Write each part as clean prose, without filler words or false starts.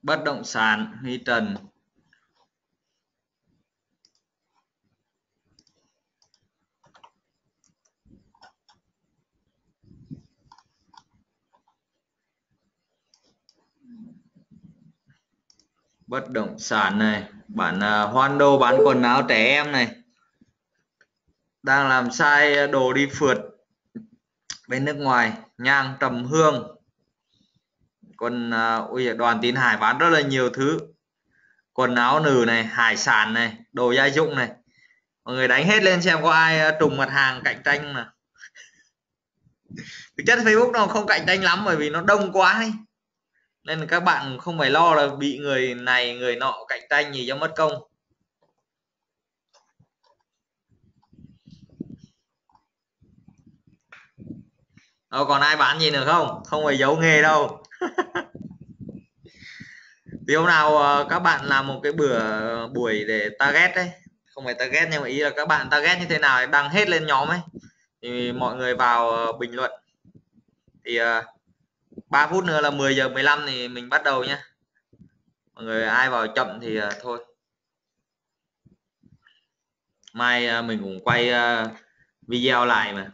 Bất động sản Huy Trần. Bất động sản này, bản Hoan Đô bán quần áo trẻ em này, đang làm sai đồ đi phượt bên nước ngoài, nhang trầm hương. Còn Đoàn Tín Hải bán rất là nhiều thứ, quần áo nữ này, hải sản này, đồ gia dụng này. Mọi người đánh hết lên xem có ai trùng mặt hàng cạnh tranh mà. Thực chất Facebook nó không cạnh tranh lắm bởi vì nó đông quá ấy. Nên là các bạn không phải lo là bị người này người nọ cạnh tranh gì cho mất công. Còn ai bán gì nữa không? Không phải giấu nghề đâu. Thì hôm nào các bạn làm một cái buổi để target đấy, không phải target nhưng mà ý là các bạn target như thế nào đăng hết lên nhóm ấy, thì mọi người vào bình luận. Thì 3 phút nữa là 10 giờ 15 thì mình bắt đầu nhé. Mọi người ai vào chậm thì thôi. Mai mình cũng quay video lại mà.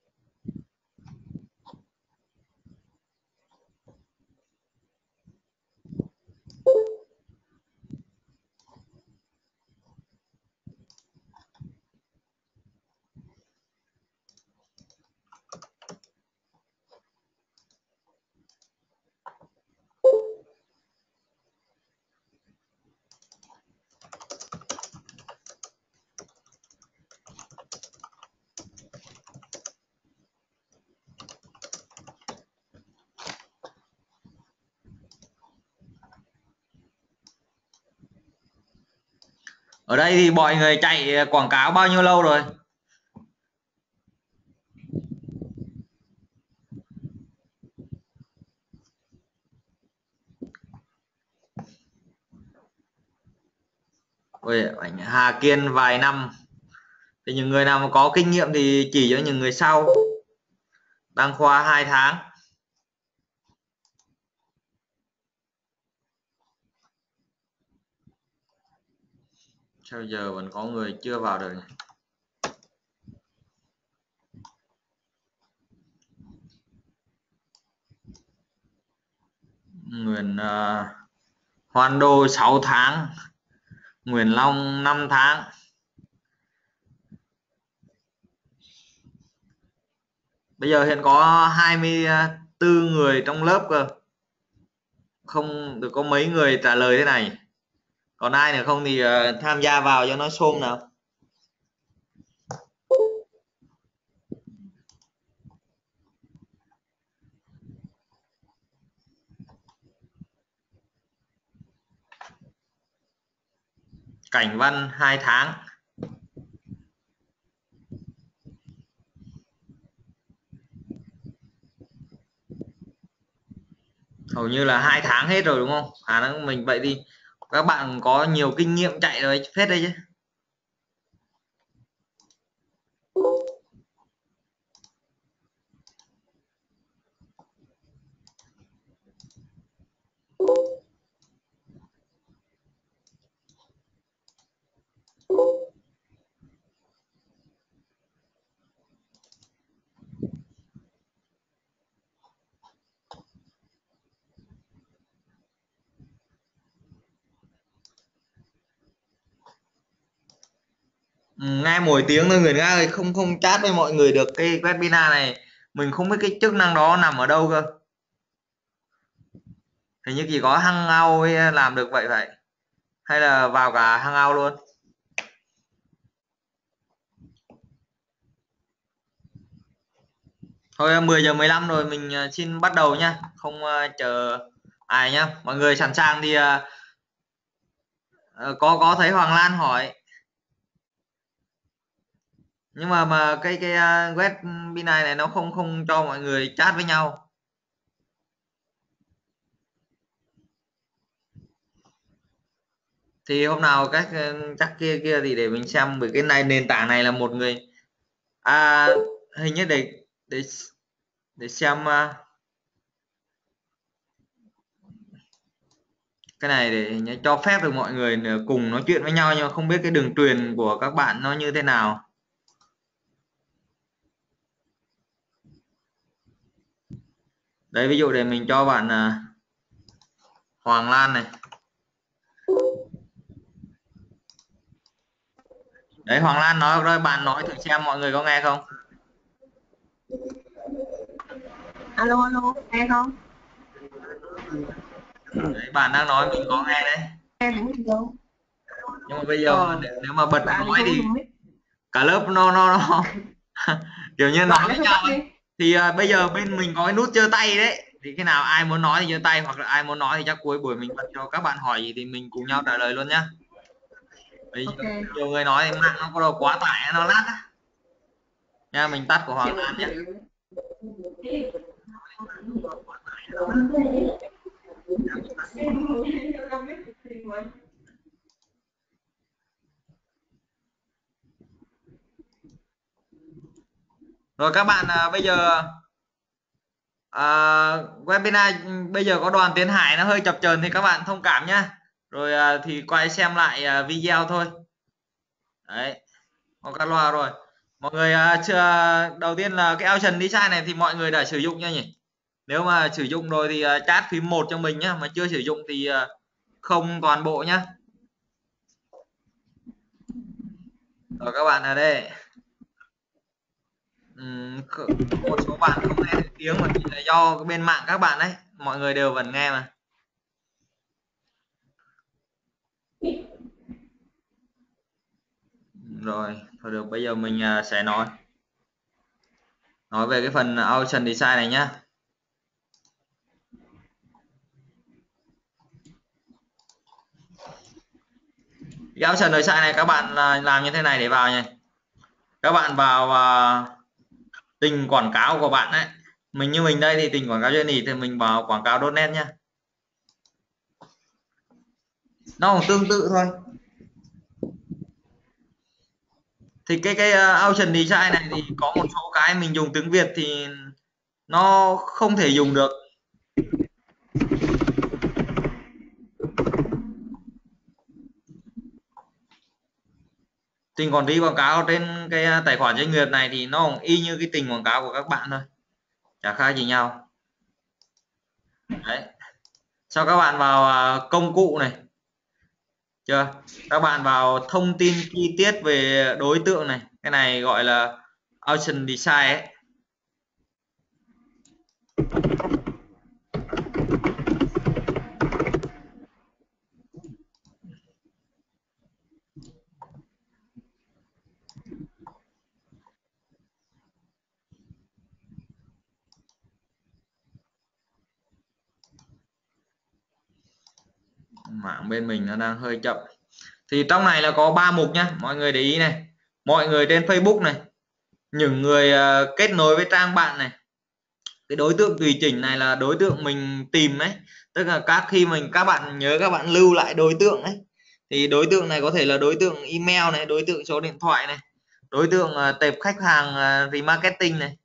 Ở đây thì mọi người chạy quảng cáo bao nhiêu lâu rồi? Ôi, ảnh Hà Kiên vài năm. Thì những người nào mà có kinh nghiệm thì chỉ cho những người sau. Đăng khoa 2 tháng. Sao giờ vẫn có người chưa vào được nhỉ? Nguyễn Hoan Đô 6 tháng, Nguyễn Long 5 tháng. Bây giờ hiện có 24 người trong lớp cơ. Không được có mấy người trả lời thế này. Còn ai nữa không thì tham gia vào cho nó xôm nào. Cảnh Văn 2 tháng. Hầu như là 2 tháng hết rồi đúng không? Mình vậy đi. Các bạn có nhiều kinh nghiệm chạy rồi phết đấy chứ. Nghe mỗi tiếng thôi người Nga ơi, không chat với mọi người được. Cái webinar này mình không biết cái chức năng đó nằm ở đâu cơ. Hình như chỉ có Hangout mới làm được vậy vậy. Hay là vào cả Hangout luôn. Thôi 10 giờ 15 rồi mình xin bắt đầu nhá. Không chờ ai nhá. Mọi người sẵn sàng thì có thấy Hoàng Lan hỏi. Nhưng mà cái webinar này nó không cho mọi người chat với nhau. Thì hôm nào chắc kia thì để mình xem, bởi cái này nền tảng này là một người hình như để xem cái này để cho phép được mọi người cùng nói chuyện với nhau, nhưng mà không biết cái đường truyền của các bạn nó như thế nào. Đấy, ví dụ để mình cho bạn Hoàng Lan này. Đấy, Hoàng Lan nói rồi, bạn nói thử xem mọi người có nghe không. Alo alo, nghe không? Đấy, bạn đang nói mình có nghe đấy, Nghe hẳn gì đâu. nhưng mà bây giờ nếu mà bật Bạn nói không thì dùng mic. cả lớp nó kiểu như nói Bạn với lấy nhau tắt ấy. đi. Thì bây giờ bên mình có cái nút giơ tay đấy, thì khi nào ai muốn nói thì giơ tay, hoặc là ai muốn nói thì chắc cuối buổi mình bật cho các bạn hỏi gì thì mình cùng nhau trả lời luôn nhá. Bây giờ Ok. nhiều người nói thì mạng nó bắt đầu quá tải, nó lát á. Nha, mình tắt của Hoàng Lan nhé. Rồi các bạn bây giờ webinar bây giờ có đoàn Tiến Hải nó hơi chập chờn thì các bạn thông cảm nhá. Rồi thì quay xem lại video thôi. Đấy, có các loa rồi. Mọi người đầu tiên là cái Ocean Design này thì mọi người đã sử dụng chưa nhỉ? Nếu mà sử dụng rồi thì chat phím 1 cho mình nhá, mà chưa sử dụng thì không toàn bộ nhá. Rồi các bạn ở đây. Một số bạn không nghe thấy tiếng mà chỉ là do cái bên mạng các bạn đấy, mọi người đều vẫn nghe mà. Rồi thôi được, bây giờ mình sẽ nói về cái phần Ocean Design này nhá. Cái Ocean Design này các bạn làm như thế này để vào nha. Các bạn vào tình quảng cáo của bạn ấy, như mình đây thì tình quảng cáo journey thì mình vào quảng cáo.net nhá. Nó cũng tương tự thôi. Thì cái Ocean Design này thì có một số cái mình dùng tiếng Việt thì nó không thể dùng được. Tình quản lý quảng cáo trên cái tài khoản doanh nghiệp này thì nó cũng y như cái tình quảng cáo của các bạn thôi, chả khác gì nhau. Đấy, sau các bạn vào công cụ này chưa, các bạn vào thông tin chi tiết về đối tượng này, cái này gọi là Ocean Design ấy. Mạng bên mình nó đang hơi chậm. Thì trong này là có 3 mục nhá, mọi người để ý này. Mọi người trên Facebook này, những người kết nối với trang bạn này, cái đối tượng tùy chỉnh này là đối tượng mình tìm ấy, tức là khi các bạn nhớ các bạn lưu lại đối tượng ấy, thì đối tượng này có thể là đối tượng email này, đối tượng số điện thoại này, đối tượng tệp khách hàng remarketing này.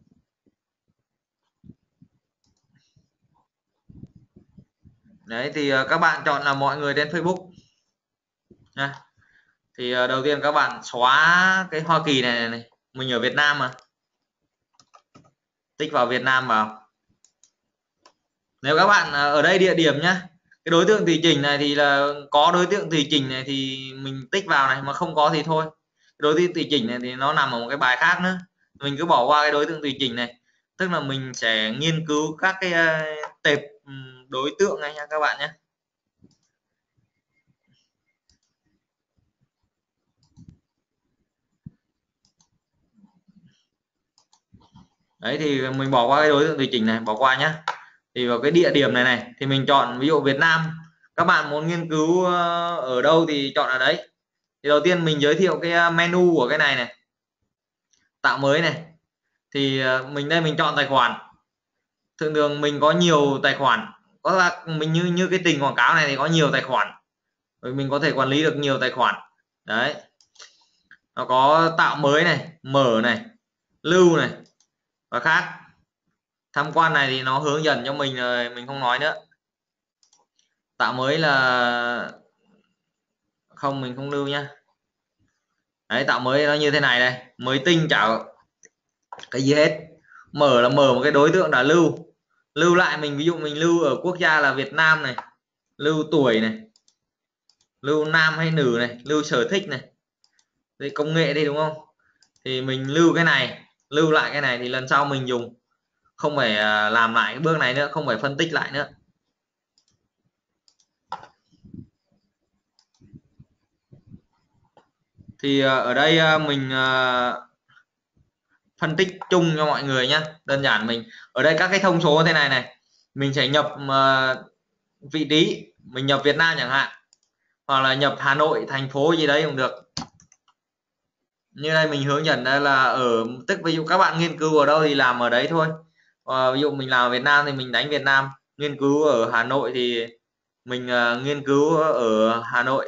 Đấy thì các bạn chọn là mọi người trên Facebook nha. Thì đầu tiên các bạn xóa cái Hoa Kỳ này, mình ở Việt Nam mà, tích vào Việt Nam vào. Nếu các bạn ở đây địa điểm nhá, cái đối tượng tùy chỉnh này thì là có đối tượng tùy chỉnh này thì mình tích vào này, mà không có thì thôi. Đối tượng tùy chỉnh này thì nó nằm ở một cái bài khác nữa, mình cứ bỏ qua cái đối tượng tùy chỉnh này, tức là mình sẽ nghiên cứu các cái tệp đối tượng này nha các bạn nhé. Đấy thì mình bỏ qua cái đối tượng tùy chỉnh này, bỏ qua nhá. Thì vào cái địa điểm này thì mình chọn ví dụ Việt Nam, các bạn muốn nghiên cứu ở đâu thì chọn ở đấy. Thì đầu tiên mình giới thiệu cái menu của cái này tạo mới này, thì mình đây mình chọn tài khoản. Thường thường mình có nhiều tài khoản, có là mình như cái tình quảng cáo này thì có nhiều tài khoản, rồi mình có thể quản lý được nhiều tài khoản. Đấy, nó có tạo mới này, mở này, lưu này và khác. Tham quan này thì nó hướng dẫn cho mình rồi, mình không nói nữa. Tạo mới là không, mình không lưu nhá. Đấy, tạo mới nó như thế này đây, mới tinh chả cái gì hết. Mở là mở một cái đối tượng đã lưu. Lưu lại mình, ví dụ mình lưu ở quốc gia là Việt Nam này, lưu tuổi này, lưu nam hay nữ này, lưu sở thích này, đây công nghệ đi đúng không, thì mình lưu cái này, lưu lại cái này thì lần sau mình dùng không phải làm lại cái bước này nữa, không phải phân tích lại nữa. Thì ở đây mình phân tích chung cho mọi người nhé. Đơn giản mình ở đây các cái thông số thế này này, mình sẽ nhập vị trí, mình nhập Việt Nam chẳng hạn, hoặc là nhập Hà Nội thành phố gì đấy cũng được. Như đây mình hướng dẫn đây là ở, tức ví dụ các bạn nghiên cứu ở đâu thì làm ở đấy thôi. Ví dụ mình làm ở Việt Nam thì mình đánh Việt Nam, nghiên cứu ở Hà Nội thì mình nghiên cứu ở Hà Nội.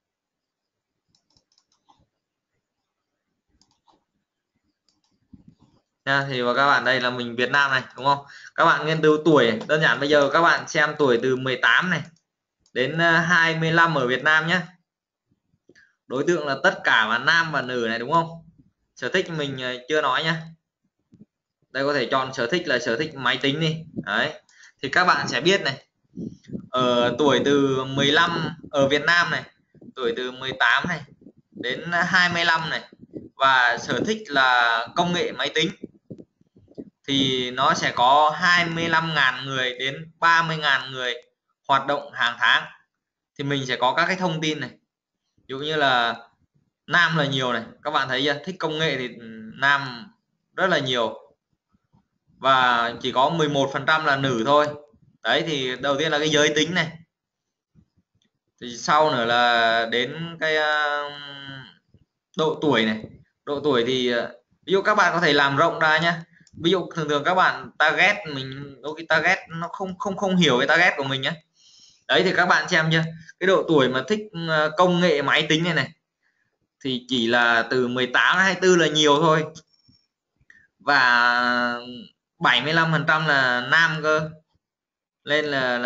Nha, thì và các bạn đây là mình Việt Nam này đúng không, các bạn nghiên cứu tuổi, đơn giản bây giờ các bạn xem tuổi từ 18 này đến 25 ở Việt Nam nhé. Đối tượng là tất cả là nam và nữ này đúng không. Sở thích mình chưa nói nhá, đây có thể chọn sở thích là sở thích máy tính đi. Đấy thì các bạn sẽ biết này, ở tuổi từ 15 ở Việt Nam này, tuổi từ 18 này đến 25 này, và sở thích là công nghệ máy tính, thì nó sẽ có 25.000 người đến 30.000 người hoạt động hàng tháng. Thì mình sẽ có các cái thông tin này, ví dụ như là nam là nhiều này, các bạn thấy chưa, thích công nghệ thì nam rất là nhiều, và chỉ có 11% là nữ thôi. Đấy thì đầu tiên là cái giới tính này, thì sau nữa là đến cái độ tuổi này. Độ tuổi thì ví dụ các bạn có thể làm rộng ra nhé. Ví dụ thường thường các bạn target mình, đôi khi target nó không hiểu cái target của mình nhé. Đấy thì các bạn xem chưa, cái độ tuổi mà thích công nghệ máy tính này thì chỉ là từ 18 đến 24 là nhiều thôi, và 75% là nam cơ. Nên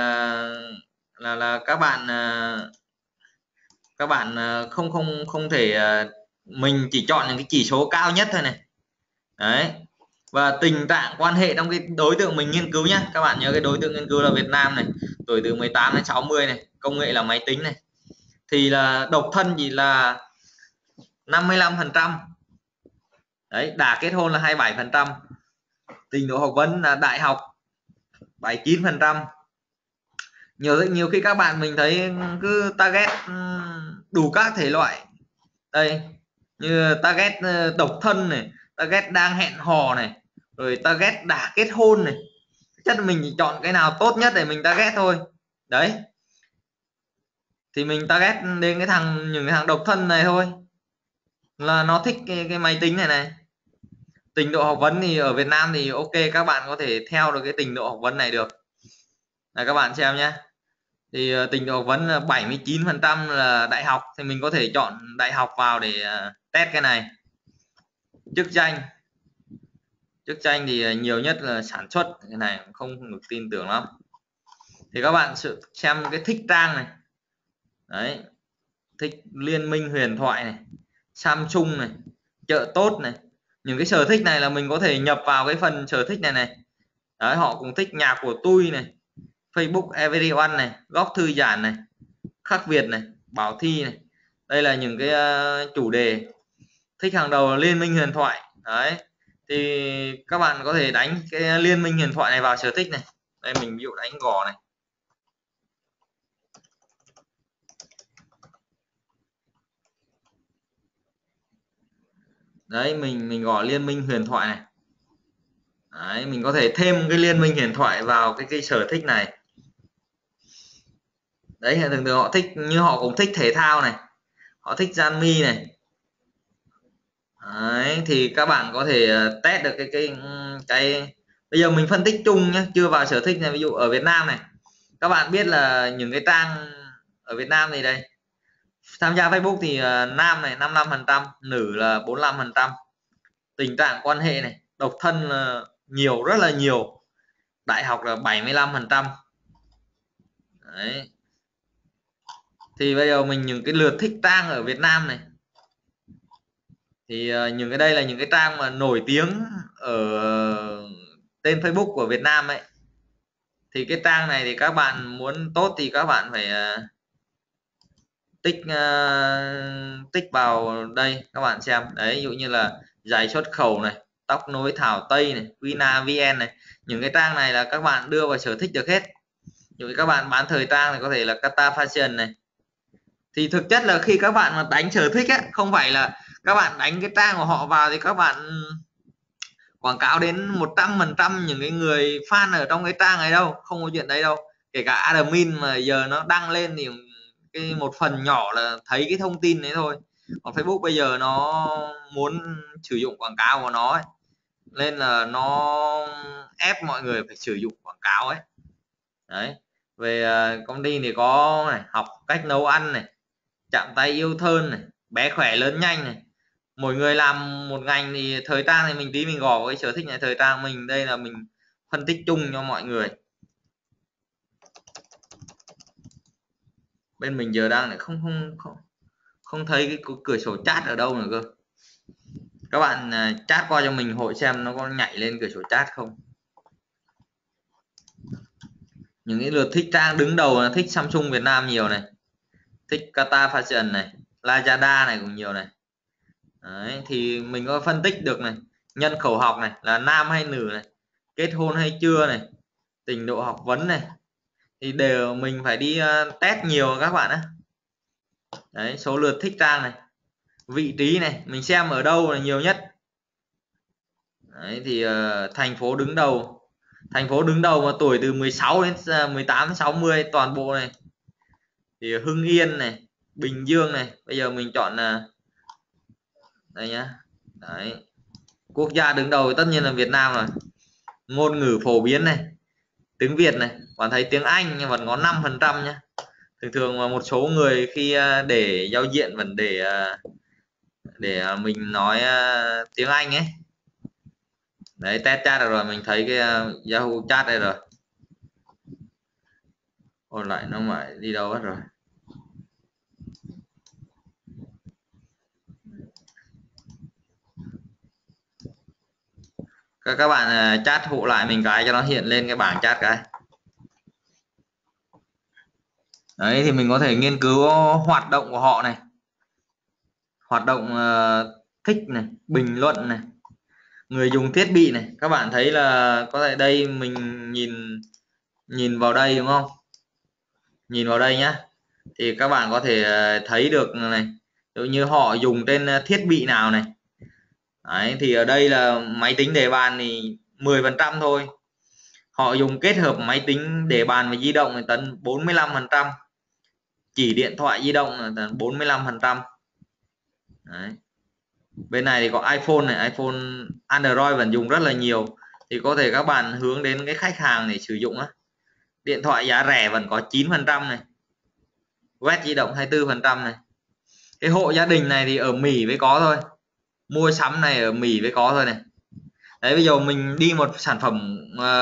là các bạn không không không thể mình chỉ chọn những cái chỉ số cao nhất thôi này. Đấy, và tình trạng quan hệ trong cái đối tượng mình nghiên cứu nhé, các bạn nhớ cái đối tượng nghiên cứu là Việt Nam này, tuổi từ 18 đến 60 này, công nghệ là máy tính này, thì là độc thân chỉ là 55%. Đấy, đã kết hôn là 27%, trình độ học vấn là đại học 79%. Nhiều khi các bạn mình thấy cứ target đủ các thể loại đây, như target độc thân này, target đang hẹn hò này, rồi target đã kết hôn này, chắc là mình chỉ chọn cái nào tốt nhất để mình target thôi. Đấy thì mình target đến những cái thằng độc thân này thôi, là nó thích cái máy tính này. Trình độ học vấn thì ở Việt Nam thì ok, các bạn có thể theo được cái trình độ học vấn này được. Là các bạn xem nhé, thì trình độ học vấn là 79% là đại học, thì mình có thể chọn đại học vào để test cái này. Chức danh thì nhiều nhất là sản xuất, cái này không được tin tưởng lắm. Thì các bạn xem cái thích trang này, đấy, thích Liên Minh Huyền Thoại này, Samsung này, chợ tốt này, những cái sở thích này là mình có thể nhập vào cái phần sở thích này. Đấy, họ cũng thích nhạc của tôi này, Facebook Everyone này, góc thư giãn này, khắc Việt này, Bảo Thi này. Đây là những cái chủ đề. Thích hàng đầu là Liên Minh Huyền Thoại. Đấy thì các bạn có thể đánh cái Liên Minh Huyền Thoại này vào sở thích này. Đây mình ví dụ đánh gò này, đấy mình gõ Liên Minh Huyền Thoại này. Đấy, mình có thể thêm cái Liên Minh Huyền Thoại vào cái sở thích này. Đấy, thường thường họ thích, như họ cũng thích thể thao này, họ thích Gian Mi này. Đấy, thì các bạn có thể test được cái bây giờ mình phân tích chung nhé, chưa vào sở thích này. Ví dụ ở Việt Nam này, các bạn biết là những cái trang ở Việt Nam thì đây, tham gia Facebook thì nam này 55%, nữ là 45%, tình trạng quan hệ này, độc thân là nhiều, rất là nhiều, đại học là 75%. Đấy, Thì bây giờ mình những cái lượt thích trang ở Việt Nam này, thì những cái đây là những cái trang mà nổi tiếng ở tên Facebook của Việt Nam ấy. Thì cái trang này thì các bạn muốn tốt thì các bạn phải tích vào đây các bạn xem đấy. Ví dụ như là giày xuất khẩu này, tóc nối Thảo Tây này, Vina VN này, những cái trang này là các bạn đưa vào sở thích được hết. Ví dụ các bạn bán thời trang thì có thể là Kata Fashion này. Thì thực chất là khi các bạn mà đánh sở thích ấy, không phải là các bạn đánh cái trang của họ vào thì các bạn quảng cáo đến 100% những cái người fan ở trong cái trang ấy đâu, không có chuyện đấy đâu. Kể cả admin mà giờ nó đăng lên thì cái một phần nhỏ là thấy cái thông tin đấy thôi. Còn Facebook bây giờ nó muốn sử dụng quảng cáo của nó ấy, nên là nó ép mọi người phải sử dụng quảng cáo ấy. Đấy, về công ty thì có này, học cách nấu ăn này, chạm tay yêu thơm này, bé khỏe lớn nhanh này. Mỗi người làm một ngành thì thời trang thì mình gò vào cái sở thích này. Thời trang mình đây là mình phân tích chung cho mọi người. Bên mình giờ đang lại không thấy cái cửa sổ chat ở đâu nữa cơ. Các bạn chat qua cho mình hội xem nó có nhảy lên cửa sổ chat không. Những cái lượt thích trang đứng đầu là thích Samsung Việt Nam nhiều này, thích Kata Fashion này, Lazada này cũng nhiều này. Đấy, thì mình có phân tích được này, nhân khẩu học này là nam hay nữ này, kết hôn hay chưa này, trình độ học vấn này, thì đều mình phải đi test nhiều các bạn á. Đấy, số lượt thích trang này, vị trí này mình xem ở đâu là nhiều nhất. Đấy, thì thành phố đứng đầu mà tuổi từ 16 đến 18 đến 60 toàn bộ này thì Hưng Yên này, Bình Dương này. Bây giờ mình chọn là đây nhá. Đấy, quốc gia đứng đầu tất nhiên là Việt Nam rồi. Ngôn ngữ phổ biến này, tiếng Việt này, bạn thấy tiếng Anh nhưng vẫn có 5% nhá. Thường mà một số người khi để giao diện vẫn để mình nói tiếng Anh ấy. Đấy, test chat được rồi, mình thấy cái Yahoo chat đây rồi. Ôn lại nó lại đi đâu hết rồi. Các bạn chat hộ lại mình cái cho nó hiện lên cái bảng chat cái. Đấy, thì mình có thể nghiên cứu hoạt động của họ này, hoạt động thích này, bình luận này, người dùng thiết bị này. Các bạn thấy là có thể đây mình nhìn vào đây đúng không, nhìn vào đây nhá, thì các bạn có thể thấy được này, ví dụ như họ dùng trên thiết bị nào này. Đấy, thì ở đây là máy tính để bàn thì 10% thôi. Họ dùng kết hợp máy tính để bàn và di động thì tận 45%, chỉ điện thoại di động là tận 45%. Đấy, bên này thì có iPhone này, iPhone Android vẫn dùng rất là nhiều, thì có thể các bạn hướng đến cái khách hàng để sử dụng á. Điện thoại giá rẻ vẫn có 9% này, web di động 24% này. Cái hộ gia đình này thì ở Mỹ mới có thôi, mua sắm này ở Mỹ mới có thôi này. Đấy, bây giờ mình đi một sản phẩm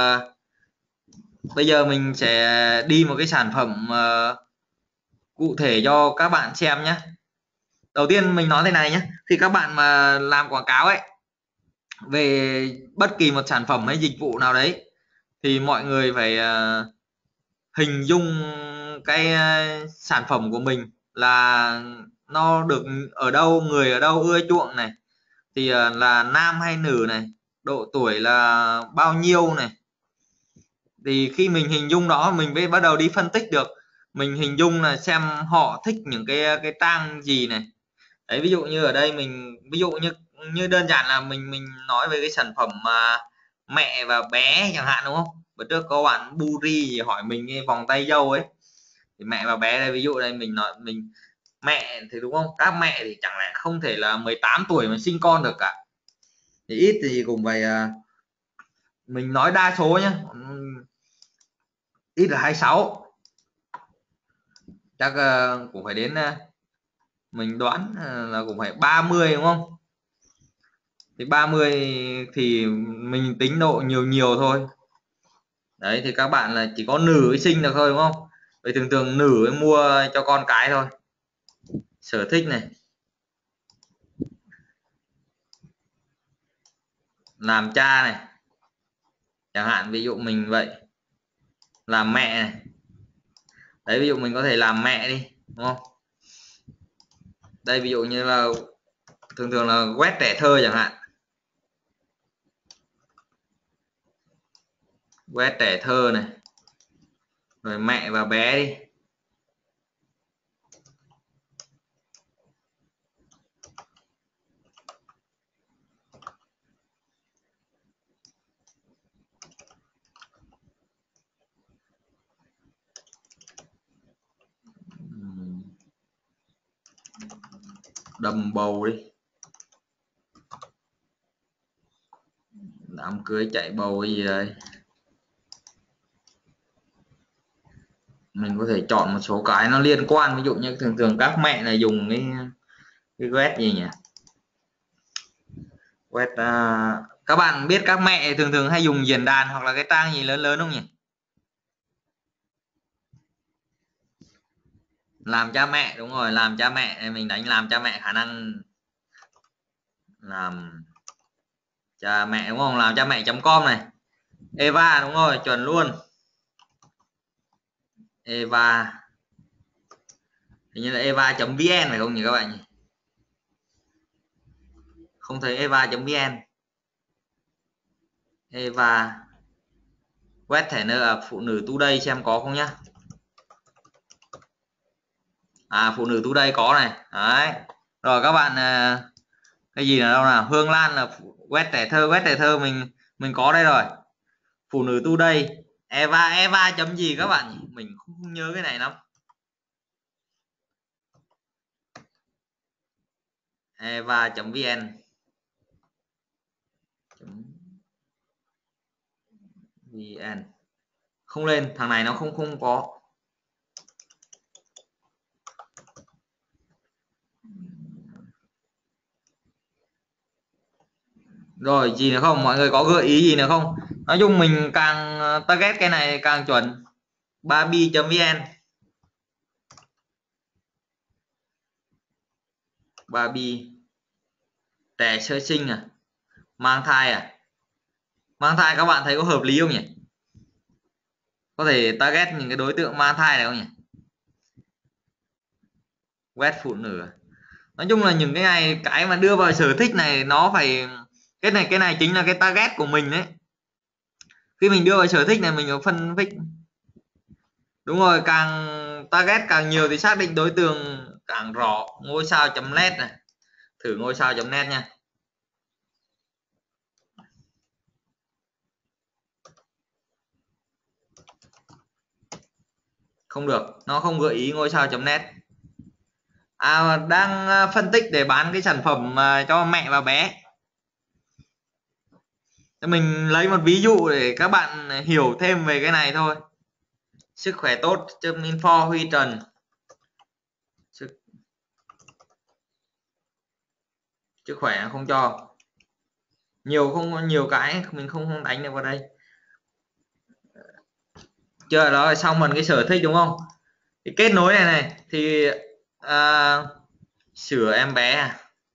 bây giờ mình sẽ đi một cái sản phẩm cụ thể cho các bạn xem nhé. Đầu tiên mình nói thế này nhé, khi các bạn mà làm quảng cáo ấy về bất kỳ một sản phẩm hay dịch vụ nào đấy thì mọi người phải hình dung cái sản phẩm của mình là nó được ở đâu, người ở đâu ưa chuộng này, thì là nam hay nữ này, độ tuổi là bao nhiêu này. Thì khi mình hình dung đó mình mới bắt đầu đi phân tích được. Mình hình dung là xem họ thích những cái trang gì này. Đấy, ví dụ như ở đây mình ví dụ như đơn giản là mình nói về cái sản phẩm mà mẹ và bé chẳng hạn đúng không. Bữa trước có bạn Buri hỏi mình cái vòng tay dâu ấy, thì mẹ và bé đây, ví dụ đây mình nói mình mẹ thì đúng không, các mẹ thì chẳng lẽ không thể là 18 tuổi mà sinh con được cả, thì ít thì cũng phải mình nói đa số nhá, ít là 26, chắc cũng phải đến mình đoán là cũng phải 30 đúng không. Thì 30 thì mình tính độ nhiều nhiều thôi. Đấy, thì các bạn là chỉ có nữ sinh được thôi đúng không. Vậy thường thường nữ ấy mua cho con cái thôi, sở thích này, làm cha này, chẳng hạn ví dụ mình vậy, làm mẹ này, đấy ví dụ mình có thể làm mẹ đi, đúng không? Đây ví dụ như là thường thường là quét trẻ thơ chẳng hạn, quét trẻ thơ này, rồi mẹ và bé đi. Đầm bầu đi, đám cưới chạy bầu cái gì đấy, mình có thể chọn một số cái nó liên quan, ví dụ như thường thường các mẹ này dùng cái quét gì nhỉ, quét các bạn biết các mẹ thường thường hay dùng diễn đàn hoặc là cái trang gì lớn lớn không nhỉ? Làm cha mẹ, đúng rồi, làm cha mẹ, mình đánh làm cha mẹ, khả năng làm cha mẹ, đúng không? Làm cha mẹ.com này, Eva, đúng rồi, chuẩn luôn, Eva, hình như là eva.vn phải không nhỉ các bạn nhỉ? Không thấy eva.vn. Eva quét thẻ nợ phụ nữ today xem có không nhá. Phụ nữ today có này, đấy rồi các bạn. Cái gì là đâu nào, Hương Lan là quét trẻ thơ mình có đây rồi. Phụ nữ today, Eva chấm gì các bạn nhỉ? Mình không nhớ cái này lắm. Eva.vn vn không lên, thằng này nó không có. Rồi gì nữa không, mọi người có gợi ý gì nữa không? Nói chung mình càng target cái này càng chuẩn. Barbie.vn, Barbie, trẻ sơ sinh mang thai mang thai các bạn thấy có hợp lý không nhỉ? Có thể target những cái đối tượng mang thai này không nhỉ? Quét phụ nữ nói chung là những cái này, cái mà đưa vào sở thích này nó phải, cái này chính là cái target của mình đấy. Khi mình đưa vào sở thích này mình có phân tích, đúng rồi, càng target càng nhiều thì xác định đối tượng càng rõ. Ngôi sao.net này, thử ngôi sao.net nha. Không được, nó không gợi ý ngôi sao.net. Đang phân tích để bán cái sản phẩm cho mẹ và bé. Mình lấy một ví dụ để các bạn hiểu thêm về cái này thôi. Sức khỏe tốt.info Huy Trần. Sức khỏe không cho, không nhiều cái mình không đánh được vào đây. Chưa, đó là xong mình cái sở thích đúng không? Cái kết nối này thì sửa em bé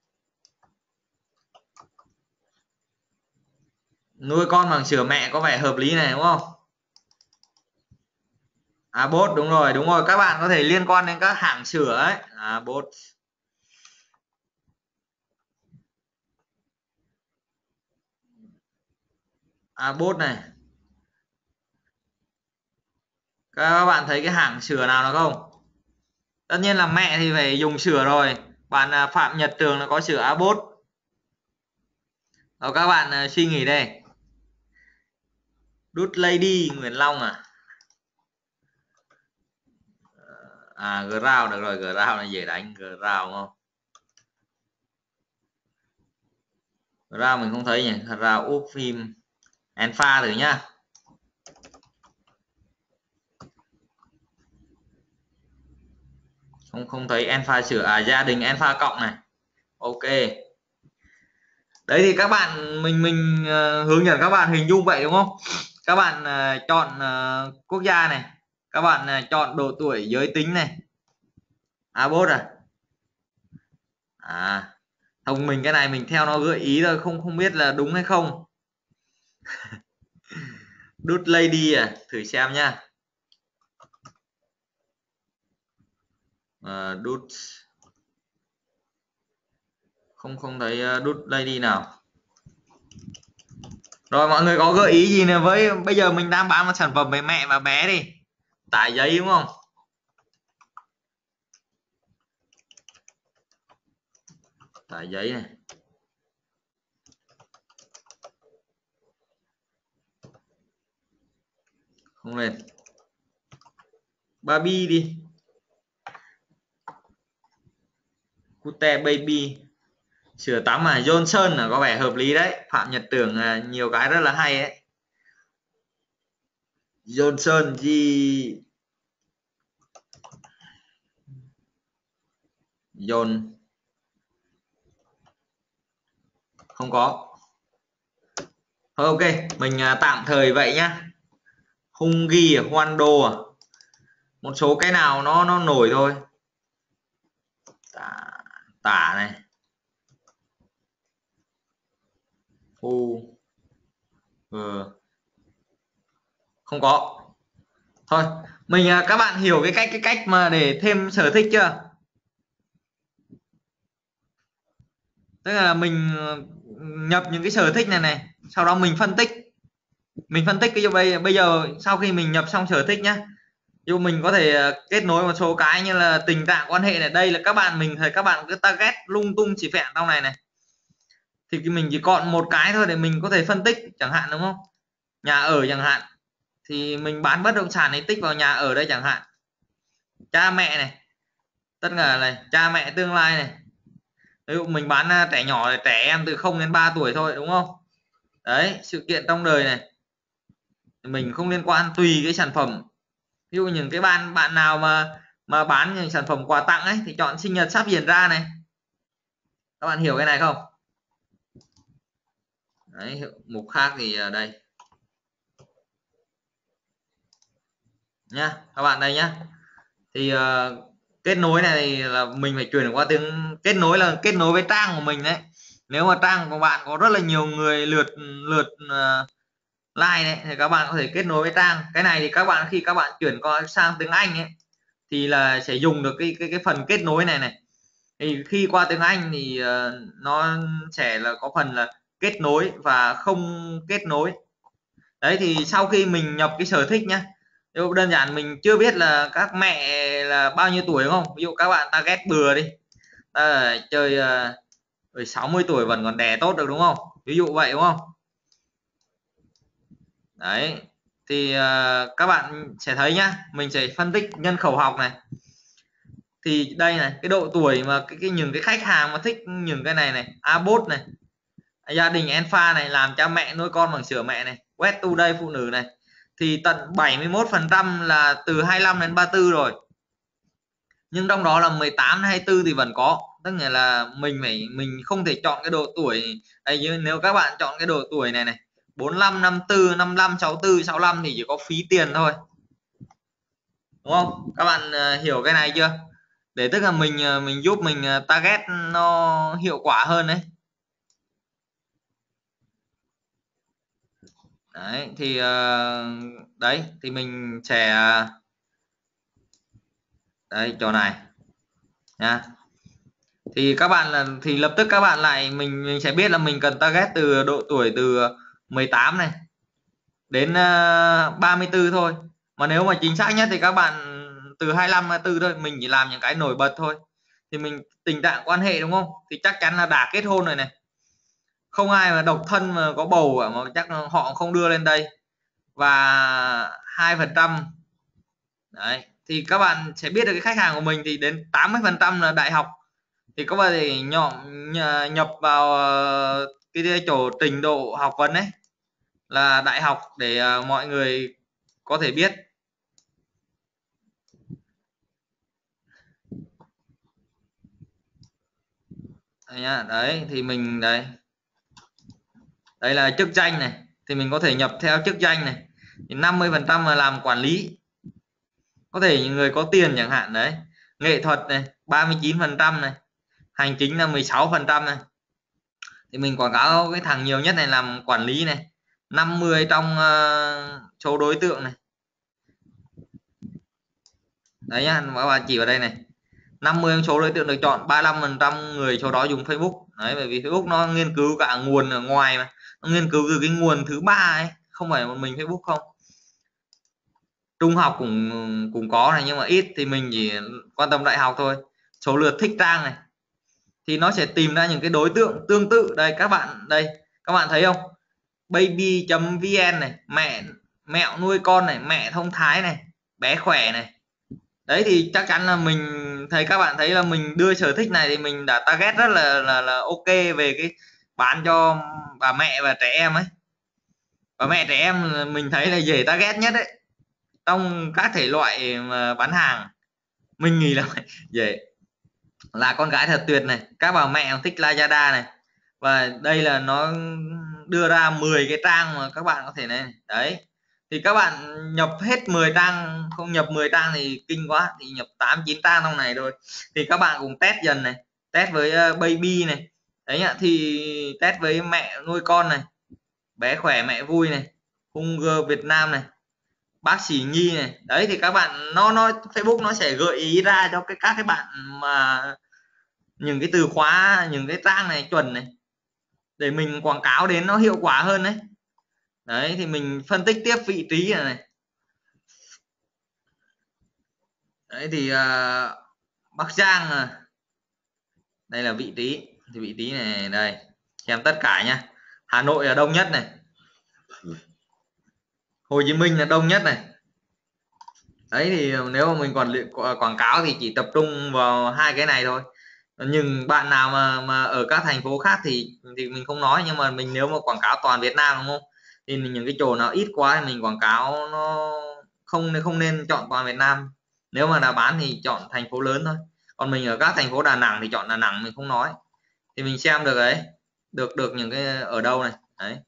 nuôi con bằng sữa mẹ có vẻ hợp lý này đúng không? Bot, đúng rồi, các bạn có thể liên quan đến các hãng sữa ấy. Bot, bot này, các bạn thấy cái hãng sữa nào nó không? Tất nhiên là mẹ thì phải dùng sữa rồi. Bạn Phạm Nhật Trường là có sữa Abot. Rồi các bạn suy nghĩ đây. Đút Lady Nguyễn Long Ground được rồi, Ground là dễ đánh, Ground đúng không? Ground mình không thấy nhỉ, Ground úp phim Alpha thử nhá. Không thấy Alpha sửa gia đình Alpha cộng này. Ok. Đấy thì các bạn mình hướng dẫn các bạn hình dung vậy đúng không? Các bạn chọn quốc gia này, các bạn chọn độ tuổi giới tính này. Bot không, mình cái này mình theo nó gợi ý thôi, không biết là đúng hay không. Đút lady thử xem nhá. Đút không thấy đút lady nào. Rồi mọi người có gợi ý gì nữa với, bây giờ mình đang bán một sản phẩm về mẹ và bé đi, tải giấy đúng không? Tải giấy này, không lên. Barbie đi, Cute baby. Sửa tắm Johnson có vẻ hợp lý đấy. Phạm Nhật Tưởng nhiều cái rất là hay ấy. Johnson gì John không có. Thôi ok, mình tạm thời vậy nhá. Hung ghi Hoando một số cái nào nó nổi thôi. Tả này, không có. Thôi mình các bạn hiểu cái cách mà để thêm sở thích chưa? Tức là mình nhập những cái sở thích này, sau đó mình phân tích. Ví dụ bây giờ sau khi mình nhập xong sở thích nhá, ví dụ mình có thể kết nối một số cái như là tình trạng quan hệ này, đây là các bạn, mình thấy các bạn cứ target lung tung chỉ phẹn trong này thì mình chỉ còn một cái thôi để mình có thể phân tích chẳng hạn, đúng không? Nhà ở chẳng hạn, thì mình bán bất động sản này tích vào nhà ở đây chẳng hạn. Cha mẹ này, tất cả này, cha mẹ tương lai này. Ví dụ mình bán trẻ nhỏ này, trẻ em từ 0 đến 3 tuổi thôi, đúng không? Đấy, sự kiện trong đời này mình không liên quan, tùy cái sản phẩm. Ví dụ những cái bạn nào mà bán những sản phẩm quà tặng ấy thì chọn sinh nhật sắp diễn ra này. Các bạn hiểu cái này không? Đấy, mục khác thì đây nhá các bạn, đây nhá. Thì kết nối này là mình phải chuyển qua tiếng kết nối, là kết nối với trang của mình đấy. Nếu mà trang của bạn có rất là nhiều người lượt like đấy thì các bạn có thể kết nối với trang. Cái này thì các bạn, khi các bạn chuyển qua sang tiếng Anh ấy thì là sẽ dùng được cái phần kết nối này. Thì khi qua tiếng Anh thì nó sẽ là có phần là kết nối và không kết nối. Đấy, thì sau khi mình nhập cái sở thích nhá, ví dụ đơn giản mình chưa biết là các mẹ là bao nhiêu tuổi, đúng không? Ví dụ các bạn target bừa đi, chơi 60 tuổi vẫn còn đẻ tốt được, đúng không? Ví dụ vậy, đúng không? Đấy, thì các bạn sẽ thấy nhá, mình sẽ phân tích nhân khẩu học này. Thì đây này, cái độ tuổi mà những cái khách hàng mà thích những cái này Abot này, gia đình Alpha này, làm cha mẹ nuôi con bằng sữa mẹ này, West Today phụ nữ này, thì tận 71% là từ 25 đến 34 rồi. Nhưng trong đó là 18 đến 24 thì vẫn có. Tức là mình không thể chọn cái độ tuổi đây, như nếu các bạn chọn cái độ tuổi này 45, 54, 55, 64, 65 thì chỉ có phí tiền thôi, đúng không? Các bạn hiểu cái này chưa? Để tức là mình giúp mình target nó hiệu quả hơn đấy. Đấy thì đấy thì mình sẽ đây chỗ này nha. Thì các bạn là thì lập tức các bạn lại mình sẽ biết là mình cần target từ độ tuổi từ 18 này đến 34 thôi. Mà nếu mà chính xác nhất thì các bạn từ 25 34 thôi, mình chỉ làm những cái nổi bật thôi. Thì mình tình trạng quan hệ, đúng không? Thì chắc chắn là đã kết hôn rồi này. Không ai mà độc thân mà có bầu mà chắc họ không đưa lên đây. Và 2%. Đấy, thì các bạn sẽ biết được cái khách hàng của mình thì đến 80% là đại học. Thì các bạn thể nhập vào cái chỗ trình độ học vấn ấy là đại học để mọi người có thể biết. Đây nhá, đấy thì mình đây là chức danh này, thì mình có thể nhập theo chức danh này. Thì 50% là làm quản lý, có thể những người có tiền chẳng hạn đấy. Nghệ thuật này 39% này, hành chính là 16% này. Thì mình quảng cáo cái thằng nhiều nhất này làm quản lý này, 50 trong số đối tượng này. Đấy nhá, các bạn chỉ vào đây này, 50 trong số đối tượng được chọn, 35% người số đó dùng Facebook. Đấy, bởi vì Facebook nó nghiên cứu cả nguồn ở ngoài mà, nó nghiên cứu từ cái nguồn thứ ba ấy, không phải một mình Facebook không. Trung học cũng có này, nhưng mà ít, thì mình chỉ quan tâm đại học thôi. Số lượt thích trang này thì nó sẽ tìm ra những cái đối tượng tương tự. Đây các bạn thấy không, baby.vn này, mẹo nuôi con này, mẹ thông thái này, bé khỏe này. Đấy thì chắc chắn là mình thấy, các bạn thấy là mình đưa sở thích này thì mình đã target rất là ok về cái bán cho bà mẹ và trẻ em ấy. Bà mẹ trẻ em mình thấy là dễ target nhất đấy, trong các thể loại mà bán hàng. Mình nghĩ là dễ, là con gái thật tuyệt này, các bà mẹ thích Lazada này. Và đây là nó đưa ra 10 cái trang mà các bạn có thể này. Đấy thì các bạn nhập hết 10 trang, không nhập 10 trang thì kinh quá, thì nhập 8-9 trang trong này thôi. Thì các bạn cùng test dần này, test với baby này, đấy nhá, thì test với mẹ nuôi con này, bé khỏe mẹ vui này, Hunger Việt Nam này, bác sĩ Nhi này. Đấy thì các bạn nó Facebook nó sẽ gợi ý ra cho các cái bạn mà những cái từ khóa, những cái trang này chuẩn này, để mình quảng cáo đến nó hiệu quả hơn đấy. Đấy thì mình phân tích tiếp vị trí này. Đấy thì Bắc Giang, đây là vị trí, thì vị trí này đây, xem tất cả nhá. Hà Nội là đông nhất này, Hồ Chí Minh là đông nhất này. Đấy thì nếu mà mình còn quảng cáo thì chỉ tập trung vào hai cái này thôi. Nhưng bạn nào mà ở các thành phố khác thì mình không nói, nhưng mà mình nếu mà quảng cáo toàn Việt Nam đúng không, thì những cái chỗ nào ít quá thì mình quảng cáo nó không nên chọn toàn Việt Nam. Nếu mà là bán thì chọn thành phố lớn thôi, còn mình ở các thành phố Đà Nẵng thì chọn Đà Nẵng mình không nói. Thì mình xem được đấy, được những cái ở đâu này. Đấy,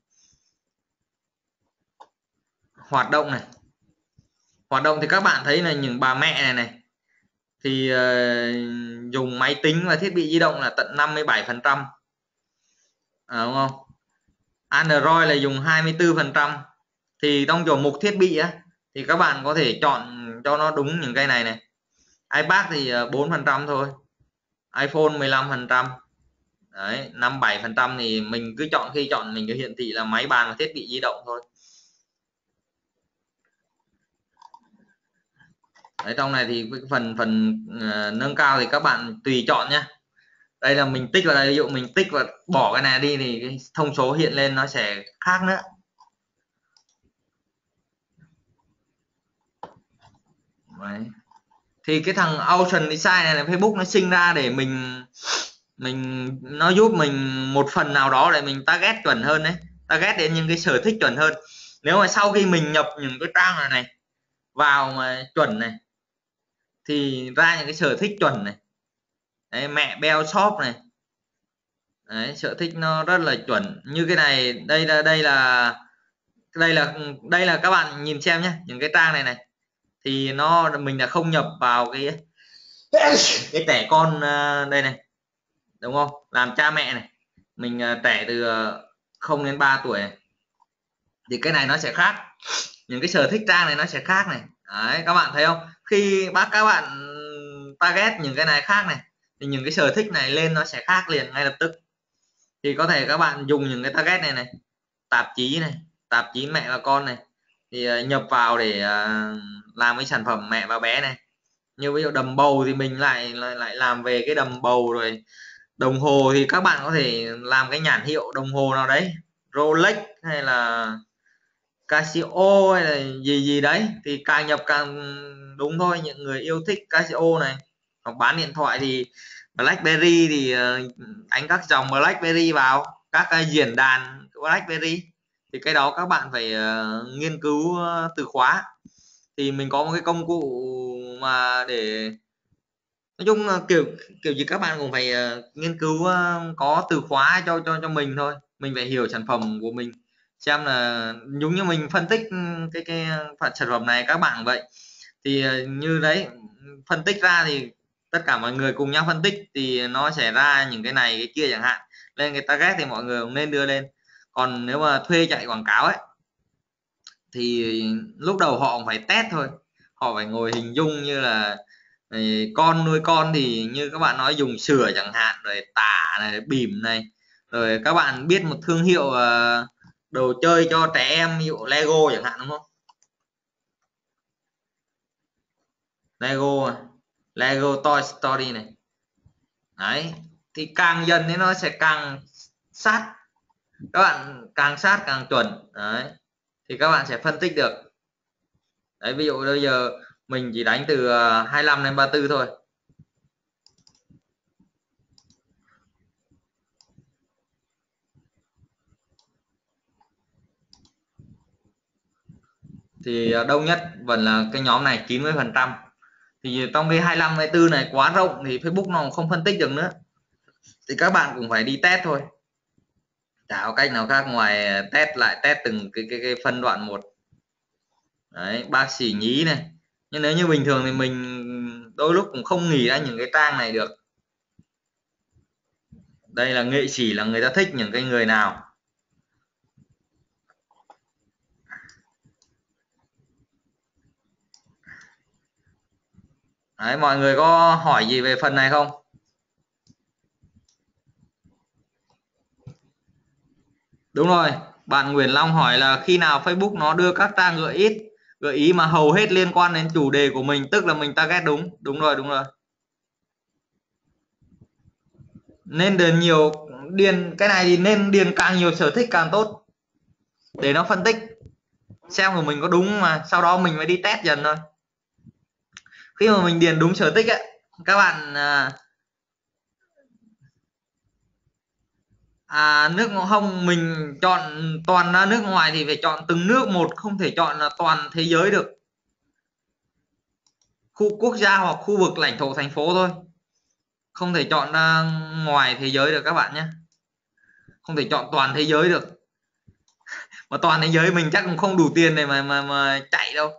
hoạt động thì các bạn thấy là những bà mẹ này thì dùng máy tính và thiết bị di động là tận 57%, đúng không? Android là dùng 24%. Thì trong chỗ mục thiết bị á, thì các bạn có thể chọn cho nó đúng những cái này. iPad thì 4% thôi, iPhone 15%. Đấy, 57% thì mình cứ chọn, khi chọn mình cứ hiển thị là máy bàn và thiết bị di động thôi. Đấy, trong này thì cái phần nâng cao thì các bạn tùy chọn nhé. Đây là mình tích vào đây, ví dụ mình tích và bỏ cái này đi thì cái thông số hiện lên nó sẽ khác nữa. Đấy. Thì cái thằng Ocean Design này là Facebook nó sinh ra để mình nó giúp mình một phần nào đó để mình target chuẩn hơn đấy, target đến những cái sở thích chuẩn hơn. Nếu mà sau khi mình nhập những cái trang này vào mà chuẩn này thì ra những cái sở thích chuẩn này. Đấy, mẹ beo shop này. Đấy, sở thích nó rất là chuẩn như cái này. Đây là các bạn nhìn xem nhé, những cái trang này thì mình đã không nhập vào cái trẻ con đây này, đúng không, làm cha mẹ này, mình trẻ từ 0 đến 3 tuổi này. Thì cái này nó sẽ khác, những cái sở thích trang này nó sẽ khác này. Đấy, các bạn thấy không, khi các bạn target những cái này khác này thì những cái sở thích này lên nó sẽ khác liền ngay lập tức. Thì có thể các bạn dùng những cái target này tạp chí này, tạp chí mẹ và con này, thì nhập vào để làm cái sản phẩm mẹ và bé này. Như ví dụ đầm bầu thì mình lại làm về cái đầm bầu. Rồi đồng hồ thì các bạn có thể làm cái nhãn hiệu đồng hồ nào đấy, Rolex hay là Casio hay là gì đấy, thì càng nhập càng đúng thôi. Những người yêu thích Casio này, hoặc bán điện thoại thì BlackBerry thì đánh các dòng BlackBerry vào các diễn đàn BlackBerry. Thì cái đó các bạn phải nghiên cứu từ khóa. Thì mình có một cái công cụ mà để nói chung là kiểu gì các bạn cũng phải nghiên cứu có từ khóa cho mình thôi. Mình phải hiểu sản phẩm của mình, xem là giống như mình phân tích cái phần sản phẩm này, các bạn vậy Thì như đấy, phân tích ra thì tất cả mọi người cùng nhau phân tích thì nó sẽ ra những cái này cái kia chẳng hạn, lên cái target thì mọi người cũng nên đưa lên. Còn nếu mà thuê chạy quảng cáo ấy thì lúc đầu họ cũng phải test thôi, họ phải ngồi hình dung như là con nuôi con thì như các bạn nói dùng sữa chẳng hạn, rồi tả này, bìm này, rồi các bạn biết một thương hiệu đồ chơi cho trẻ em ví dụ Lego chẳng hạn, đúng không? Lego Toy Story này đấy, thì càng dần thì nó sẽ càng sát, các bạn càng sát càng chuẩn đấy, thì các bạn sẽ phân tích được. Đấy, ví dụ bây giờ mình chỉ đánh từ 25 đến 34 thôi. Thì đông nhất vẫn là cái nhóm này 90%. Thì trong cái 25 24 này quá rộng thì Facebook nó không phân tích được nữa, thì các bạn cũng phải đi test thôi, chả có cách nào khác ngoài test lại test từng cái phân đoạn một. Đấy, bác sĩ nhí này, nhưng nếu như bình thường thì mình đôi lúc cũng không nghĩ ra những cái trang này được. Đây là nghệ sĩ, là người ta thích những cái người nào. Đấy, mọi người có hỏi gì về phần này không? Đúng rồi, bạn Nguyễn Long hỏi là khi nào Facebook nó đưa các trang gợi ý mà hầu hết liên quan đến chủ đề của mình, tức là mình target đúng. Đúng rồi, đúng rồi. Nên điền cái này thì nên điền càng nhiều sở thích càng tốt, để nó phân tích xem của mình có đúng, mà sau đó mình mới đi test dần thôi. Khi mà mình điền đúng sở thích ấy, các bạn nước không, mình chọn toàn là nước ngoài thì phải chọn từng nước một, không thể chọn là toàn thế giới được, khu quốc gia hoặc khu vực lãnh thổ thành phố thôi, không thể chọn ra ngoài thế giới được các bạn nhé, không thể chọn toàn thế giới được, mà toàn thế giới mình chắc cũng không đủ tiền để mà chạy đâu.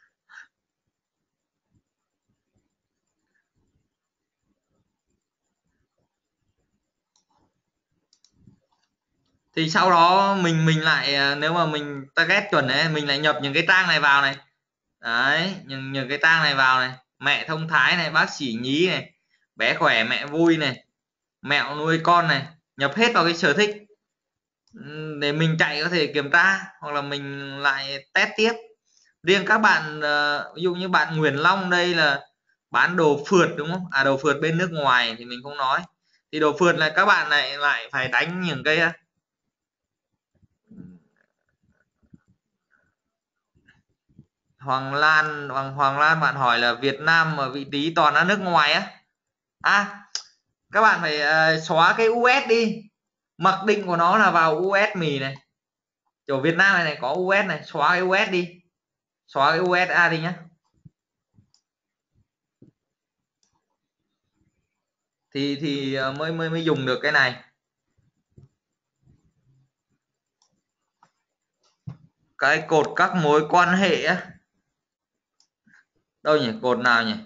Thì sau đó mình lại nếu mà mình target chuẩn ấy, mình lại nhập những cái trang này vào này. Đấy, những cái trang này vào này, mẹ thông thái này, bác sĩ nhí này, bé khỏe mẹ vui này, mẹo nuôi con này, nhập hết vào cái sở thích để mình chạy có thể kiểm tra, hoặc là mình lại test tiếp. Riêng các bạn ví dụ như bạn Nguyễn Long đây là bán đồ phượt đúng không? Đồ phượt bên nước ngoài thì mình không nói, thì đồ phượt là các bạn lại phải đánh những cái Hoàng Lan bạn hỏi là Việt Nam mà vị trí toàn là nước ngoài á. Các bạn phải xóa cái US đi, mặc định của nó là vào US mì này, chỗ Việt Nam này có US này, xóa cái US đi, xóa cái USA đi nhá. Thì mới dùng được cái này. Cái cột các mối quan hệ á, đâu nhỉ, cột nào nhỉ?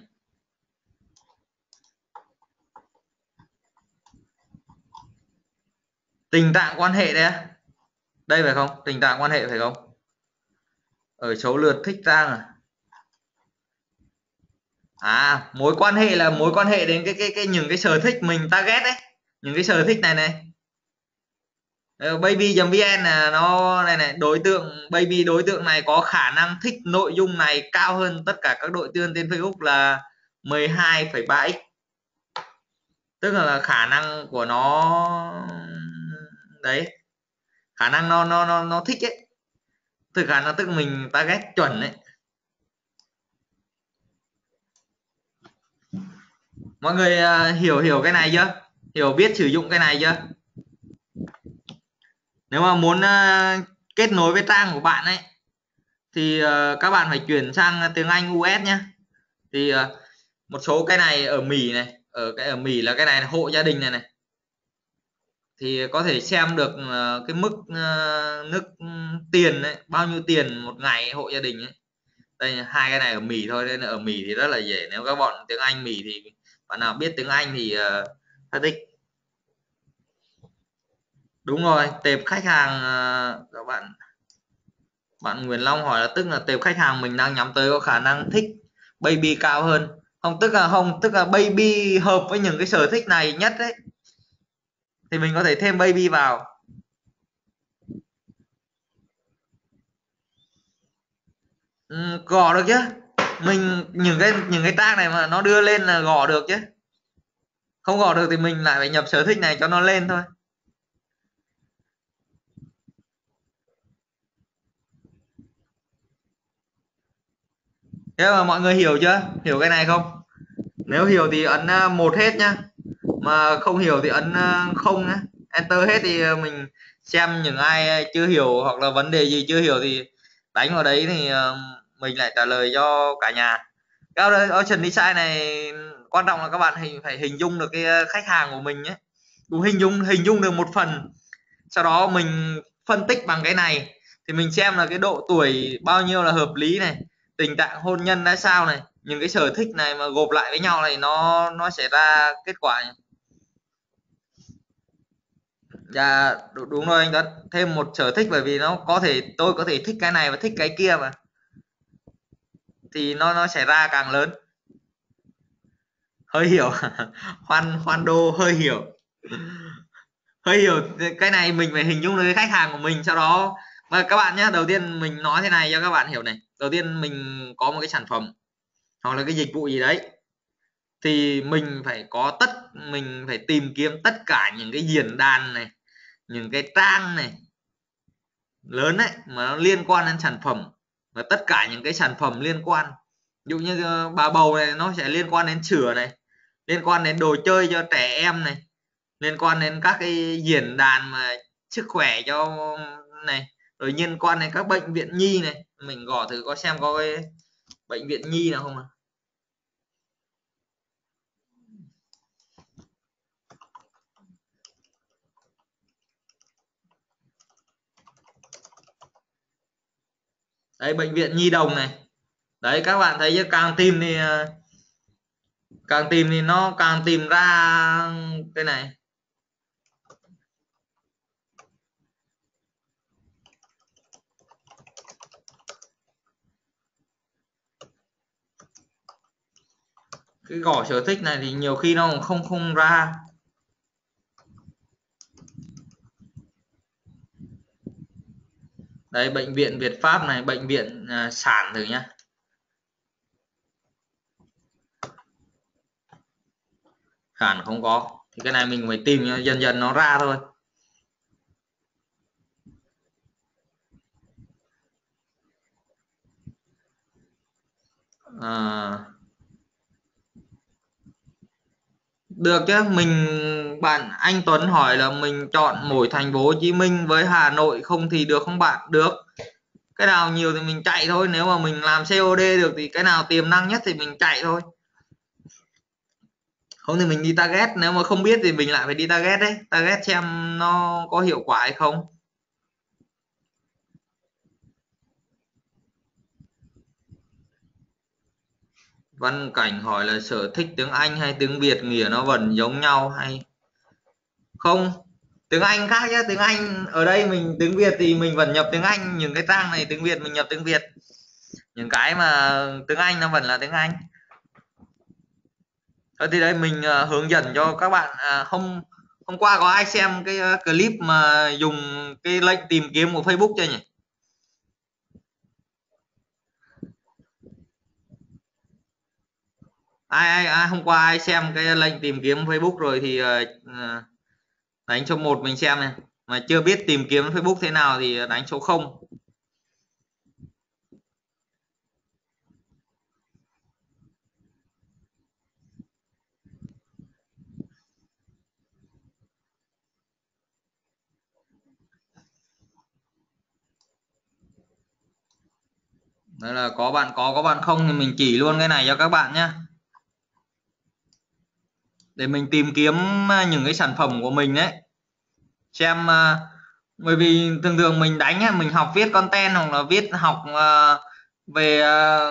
Tình trạng quan hệ đây á, đây phải không? Tình trạng quan hệ phải không? Ở số lượt thích trang mối quan hệ là mối quan hệ đến cái những cái sở thích mình target đấy, những cái sở thích này này. Baby.vn là nó này, đối tượng baby, đối tượng này có khả năng thích nội dung này cao hơn tất cả các đội tượng trên Facebook là 12,3x, tức là khả năng của nó đấy, khả năng nó thích ấy, từ khả năng tức mình target chuẩn đấy. Mọi người hiểu cái này chưa, biết sử dụng cái này chưa? Nếu mà muốn kết nối với trang của bạn ấy thì các bạn phải chuyển sang tiếng Anh US nhé. Thì một số cái này ở Mỹ này, ở Mỹ là cái này là hộ gia đình này thì có thể xem được cái mức nước tiền ấy, bao nhiêu tiền một ngày hộ gia đình ấy. Đây hai cái này ở Mỹ thôi, nên ở Mỹ thì rất là dễ. Nếu các bọn tiếng Anh Mỹ thì bạn nào biết tiếng Anh thì phân tích. Đúng rồi, tệp khách hàng các bạn Nguyễn Long hỏi là tức là tệp khách hàng mình đang nhắm tới có khả năng thích baby cao hơn. Không, tức là baby hợp với những cái sở thích này nhất đấy thì mình có thể thêm baby vào. Gõ được chứ, mình những cái tag này mà nó đưa lên là gõ được chứ, không gõ được thì mình lại phải nhập sở thích này cho nó lên thôi. Thế mà mọi người hiểu chưa, hiểu cái này không? Nếu hiểu thì ấn 1 hết nhá, mà không hiểu thì ấn không nhá, enter hết. Thì mình xem những ai chưa hiểu hoặc là vấn đề gì chưa hiểu thì đánh vào đấy, thì mình lại trả lời cho cả nhà. Cái option đi sai này quan trọng là các bạn phải hình dung được cái khách hàng của mình nhé, cũng hình dung được một phần, sau đó mình phân tích bằng cái này thì mình xem là cái độ tuổi bao nhiêu là hợp lý này, tình trạng hôn nhân ra sao này, những cái sở thích này mà gộp lại với nhau này nó sẽ ra kết quả này. Dạ đúng rồi anh Tuấn, thêm một sở thích, bởi vì nó có thể tôi có thể thích cái này và thích cái kia mà, thì nó sẽ ra càng lớn. Hơi hiểu. Hoan đô hơi hiểu cái này, mình phải hình dung được cái khách hàng của mình. Sau đó mà các bạn nhé, đầu tiên mình nói thế này cho các bạn hiểu này, đầu tiên mình có một cái sản phẩm hoặc là cái dịch vụ gì đấy thì mình phải tìm kiếm tất cả những cái diễn đàn này, những cái trang này lớn đấy mà nó liên quan đến sản phẩm, và tất cả những cái sản phẩm liên quan. Ví dụ như bà bầu này nó sẽ liên quan đến sữa này, liên quan đến đồ chơi cho trẻ em này, liên quan đến các cái diễn đàn mà sức khỏe cho này, rồi liên quan đến các bệnh viện nhi này. Mình gõ thử có xem có cái bệnh viện nhi nào không nào. Đấy, bệnh viện nhi đồng này. Đấy các bạn thấy chứ, càng tìm thì nó càng tìm ra cái này. Cái gõ sở thích này thì nhiều khi nó không ra. Đây bệnh viện Việt Pháp này, bệnh viện sản thử nhá. Sản không có thì cái này mình phải tìm dần dần nó ra thôi. Được chứ, bạn anh Tuấn hỏi là mình chọn mỗi thành phố Hồ Chí Minh với Hà Nội không thì được không bạn? Được, cái nào nhiều thì mình chạy thôi, nếu mà mình làm COD được thì cái nào tiềm năng nhất thì mình chạy thôi, không thì mình đi target. Nếu mà không biết thì mình lại phải đi target đấy, target xem nó có hiệu quả hay không. Văn Cảnh hỏi là sở thích tiếng Anh hay tiếng Việt nghĩa nó vẫn giống nhau hay không? Tiếng Anh khác nhá, tiếng Anh ở đây mình tiếng Việt thì mình vẫn nhập tiếng Anh, những cái trang này tiếng Việt mình nhập tiếng Việt, những cái mà tiếng Anh nó vẫn là tiếng Anh. Thôi thì đây mình hướng dẫn cho các bạn. Hôm qua có ai xem cái clip mà dùng cái lệnh tìm kiếm của Facebook chưa nhỉ? Hôm qua ai xem cái lệnh tìm kiếm Facebook rồi thì đánh số 1 mình xem này, mà chưa biết tìm kiếm Facebook thế nào thì đánh số 0. Đó là có bạn không thì mình chỉ luôn cái này cho các bạn nhé, để mình tìm kiếm những cái sản phẩm của mình đấy, xem bởi vì thường thường mình đánh mình học viết content hoặc là học về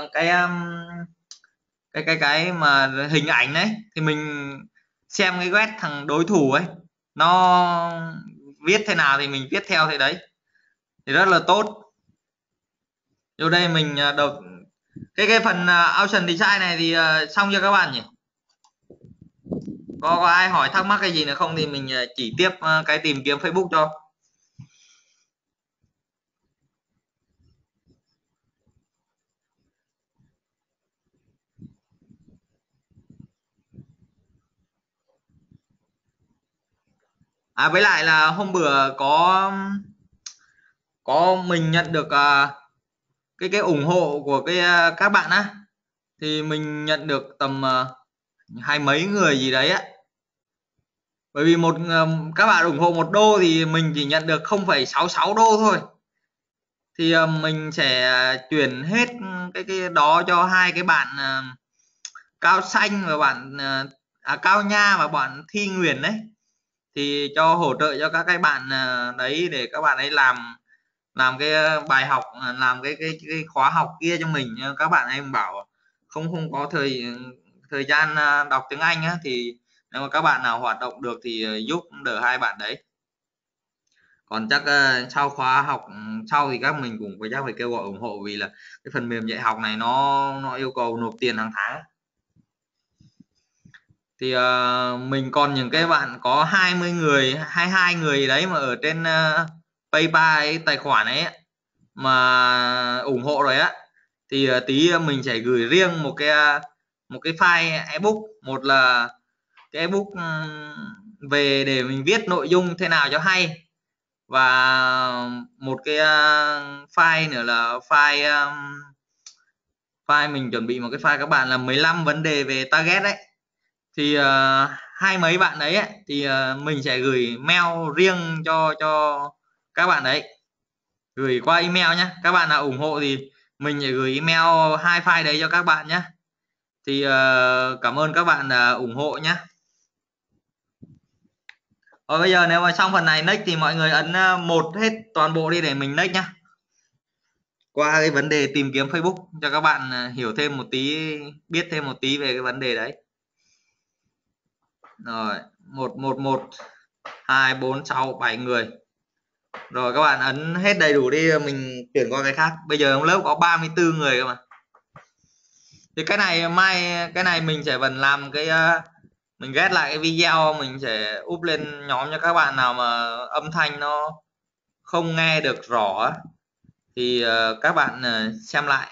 cái mà hình ảnh đấy, thì mình xem cái web thằng đối thủ ấy nó viết thế nào thì mình viết theo thế đấy, thì rất là tốt. Vô đây mình đầu cái phần Ocean Design này thì xong cho các bạn nhỉ. Có ai hỏi thắc mắc cái gì nữa không thì mình chỉ tiếp cái tìm kiếm Facebook cho. Với lại là hôm bữa có mình nhận được cái ủng hộ của các bạn á, thì mình nhận được tầm hai mấy người gì đấy á. Bởi vì các bạn ủng hộ 1 đô thì mình chỉ nhận được 0,66 đô thôi, thì mình sẽ chuyển hết cái đó cho hai cái bạn Cao Xanh và bạn Cao Nha và bạn Thi Nguyễn đấy, thì cho hỗ trợ cho các cái bạn đấy để các bạn ấy làm cái bài học, làm cái khóa học kia cho mình. Các bạn ấy bảo không có thời gian đọc tiếng Anh á, thì nếu mà các bạn nào hoạt động được thì giúp đỡ hai bạn đấy. Còn chắc sau khóa học sau thì các mình cũng chắc phải kêu gọi ủng hộ, vì là cái phần mềm dạy học này nó yêu cầu nộp tiền hàng tháng. Thì mình còn những cái bạn có 20 người 22 người đấy mà ở trên PayPal ấy, tài khoản ấy mà ủng hộ rồi á, thì tí mình sẽ gửi riêng một cái file ebook, một là cái ebook về để mình viết nội dung thế nào cho hay, và một cái file nữa là file mình chuẩn bị một cái file các bạn là 15 vấn đề về target đấy. Thì hai mấy bạn đấy ấy, thì mình sẽ gửi mail riêng cho các bạn đấy, gửi qua email nhé. Các bạn nào ủng hộ thì mình sẽ gửi email hai file đấy cho các bạn nhé. Thì cảm ơn các bạn đã ủng hộ nhé. Rồi bây giờ nếu mà xong phần này next thì mọi người ấn 1 hết toàn bộ đi để mình next nhá. Qua cái vấn đề tìm kiếm Facebook cho các bạn hiểu thêm một tí, biết thêm một tí về cái vấn đề đấy. Rồi 111 246 7 người. Rồi các bạn ấn hết đầy đủ đi, mình chuyển qua cái khác. Bây giờ trong lớp có 34 người cơ mà. Thì cái này mình sẽ vẫn làm mình ghét lại cái video, mình sẽ úp lên nhóm cho các bạn nào mà âm thanh nó không nghe được rõ thì các bạn xem lại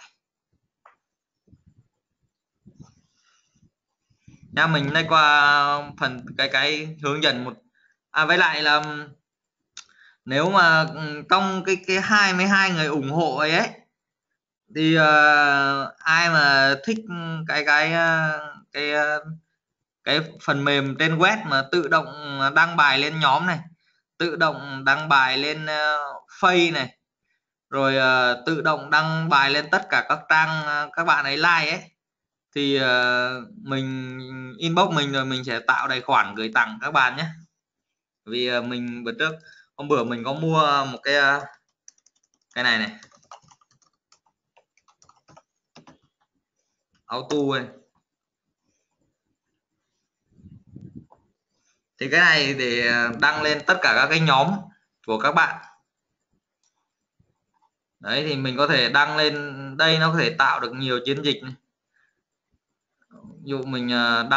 nha. Mình đây qua phần cái hướng dẫn một với lại là nếu mà trong cái 22 người ủng hộ ấy thì ai mà thích cái phần mềm trên web mà tự động đăng bài lên nhóm này, tự động đăng bài lên Face này, rồi tự động đăng bài lên tất cả các trang các bạn ấy like ấy, thì mình inbox mình rồi mình sẽ tạo tài khoản gửi tặng các bạn nhé. Vì mình hôm bữa mình có mua một cái này auto này, thì cái này để đăng lên tất cả các cái nhóm của các bạn đấy, thì mình có thể đăng lên đây, nó có thể tạo được nhiều chiến dịch này. Ví dụ mình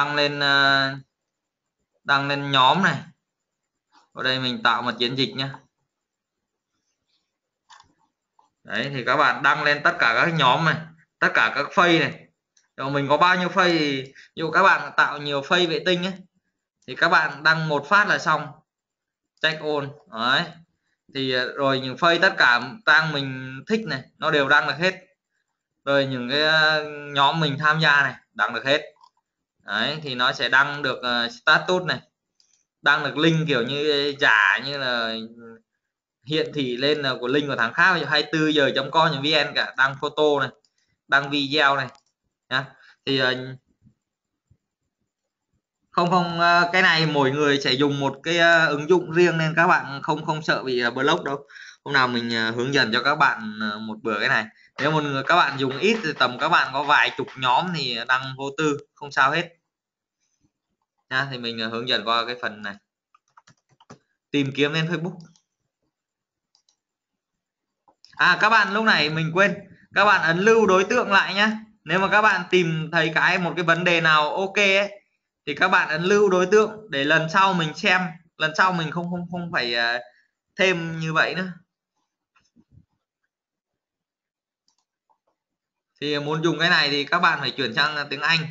đăng lên nhóm này, ở đây mình tạo một chiến dịch nhé. Đấy thì các bạn đăng lên tất cả các nhóm này, tất cả các phây này. Rồi mình có bao nhiêu phây thì ví dụ các bạn tạo nhiều phây vệ tinh ấy, thì các bạn đăng một phát là xong, check all đấy. Thì rồi những phây tất cả trang mình thích này nó đều đăng được hết, rồi những cái nhóm mình tham gia này đăng được hết đấy. Thì nó sẽ đăng được status này, đăng được link kiểu như giả, như là hiển thị lên là của link của thằng khác, 24giờ.com.vn cả, đăng photo này, đăng video này nhá. Thì không cái này mỗi người sẽ dùng một cái ứng dụng riêng nên các bạn không sợ bị block đâu. Hôm nào mình hướng dẫn cho các bạn một bữa cái này. Nếu một người các bạn dùng ít thì tầm các bạn có vài chục nhóm thì đăng vô tư không sao hết nha. Thì mình hướng dẫn qua cái phần này, tìm kiếm lên Facebook. Các bạn lúc này mình quên, các bạn ấn lưu đối tượng lại nhé. Nếu mà các bạn tìm thấy một cái vấn đề nào ok ấy thì các bạn ấn lưu đối tượng để lần sau mình xem, lần sau mình không phải thêm như vậy nữa. Thì muốn dùng cái này thì các bạn phải chuyển sang tiếng Anh.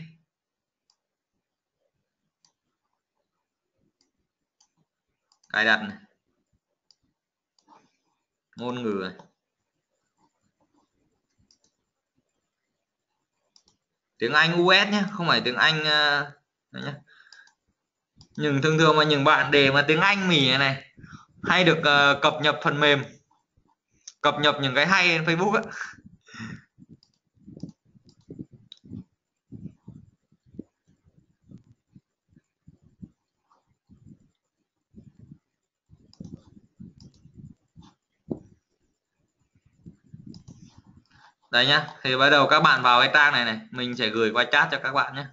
Cài đặt này, ngôn ngữ này, tiếng Anh US nhé, không phải tiếng Anh nhé. Nhưng thường thường mà những bạn để mà tiếng Anh mỉ này hay được cập nhật phần mềm, cập nhật những cái hay trên Facebook ấy. Đây nhá, thì bắt đầu các bạn vào cái trang này này, mình sẽ gửi qua chat cho các bạn nhé.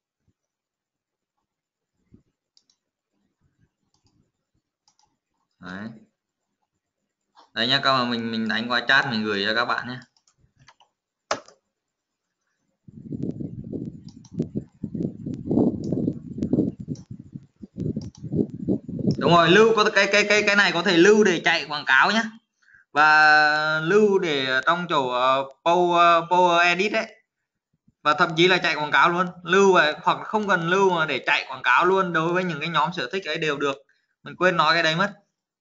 Đấy. Đấy nhá, các bạn mình đánh qua chat mình gửi cho các bạn nhé. Đúng rồi, lưu có cái này có thể lưu để chạy quảng cáo nhé, và lưu để trong chỗ Power Edit đấy, và thậm chí là chạy quảng cáo luôn, lưu và hoặc không cần lưu mà để chạy quảng cáo luôn đối với những cái nhóm sở thích ấy đều được. Mình quên nói cái đấy mất.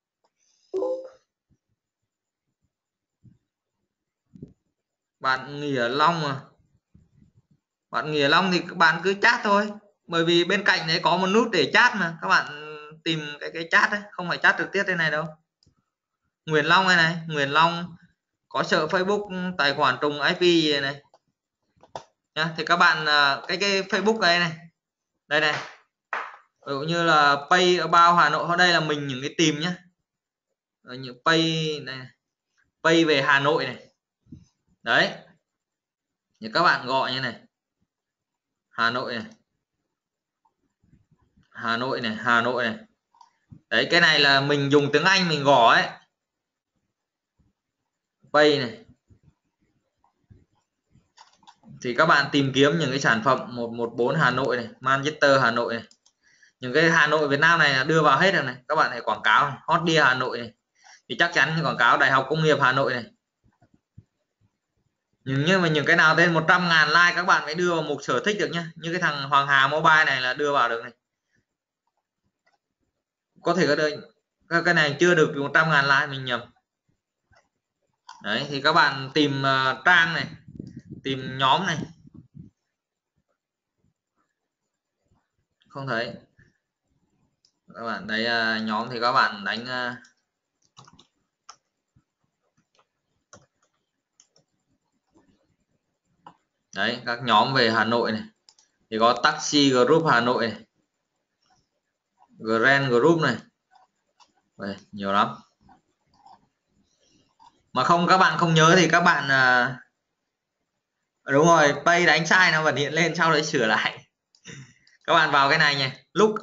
Bạn Nghĩa Long à? Bạn Nghĩa Long thì các bạn cứ chat thôi, bởi vì bên cạnh đấy có một nút để chat mà, các bạn tìm cái chat đấy, không phải chat trực tiếp đây này đâu. Nguyễn Long này, Nguyễn Long có sợ Facebook tài khoản trùng IP gì này nhá. Thì các bạn cái Facebook này đây này, ví dụ như là Pay About Hà Nội, ở đây là mình những cái tìm nhá, những Pay này, Pay về Hà Nội này, đấy thì các bạn gọi như này, Hà Nội này, Hà Nội này, Hà Nội này. Đấy, cái này là mình dùng tiếng Anh mình gõ ấy, Pay này, thì các bạn tìm kiếm những cái sản phẩm 114 Hà Nội này, Manchester Hà Nội này, những cái Hà Nội Việt Nam này là đưa vào hết rồi này. Các bạn hãy quảng cáo này, Hot Deal Hà Nội này thì chắc chắn quảng cáo Đại học Công nghiệp Hà Nội này. Nhưng mà những cái nào trên 100.000 like các bạn phải đưa vào mục sở thích được nhá, như cái thằng Hoàng Hà Mobile này là đưa vào được này, có thể cái này chưa được 100.000 like, mình nhầm. Đấy thì các bạn tìm trang này, tìm nhóm này, không thấy các bạn đấy, nhóm thì các bạn đánh đấy các nhóm về Hà Nội này thì có Taxi Group Hà Nội này, Grand Group này. Đây, nhiều lắm, mà không các bạn không nhớ thì các bạn đúng rồi, Pay đánh sai nó vẫn hiện lên, sau đấy sửa lại. Các bạn vào cái này nhỉ,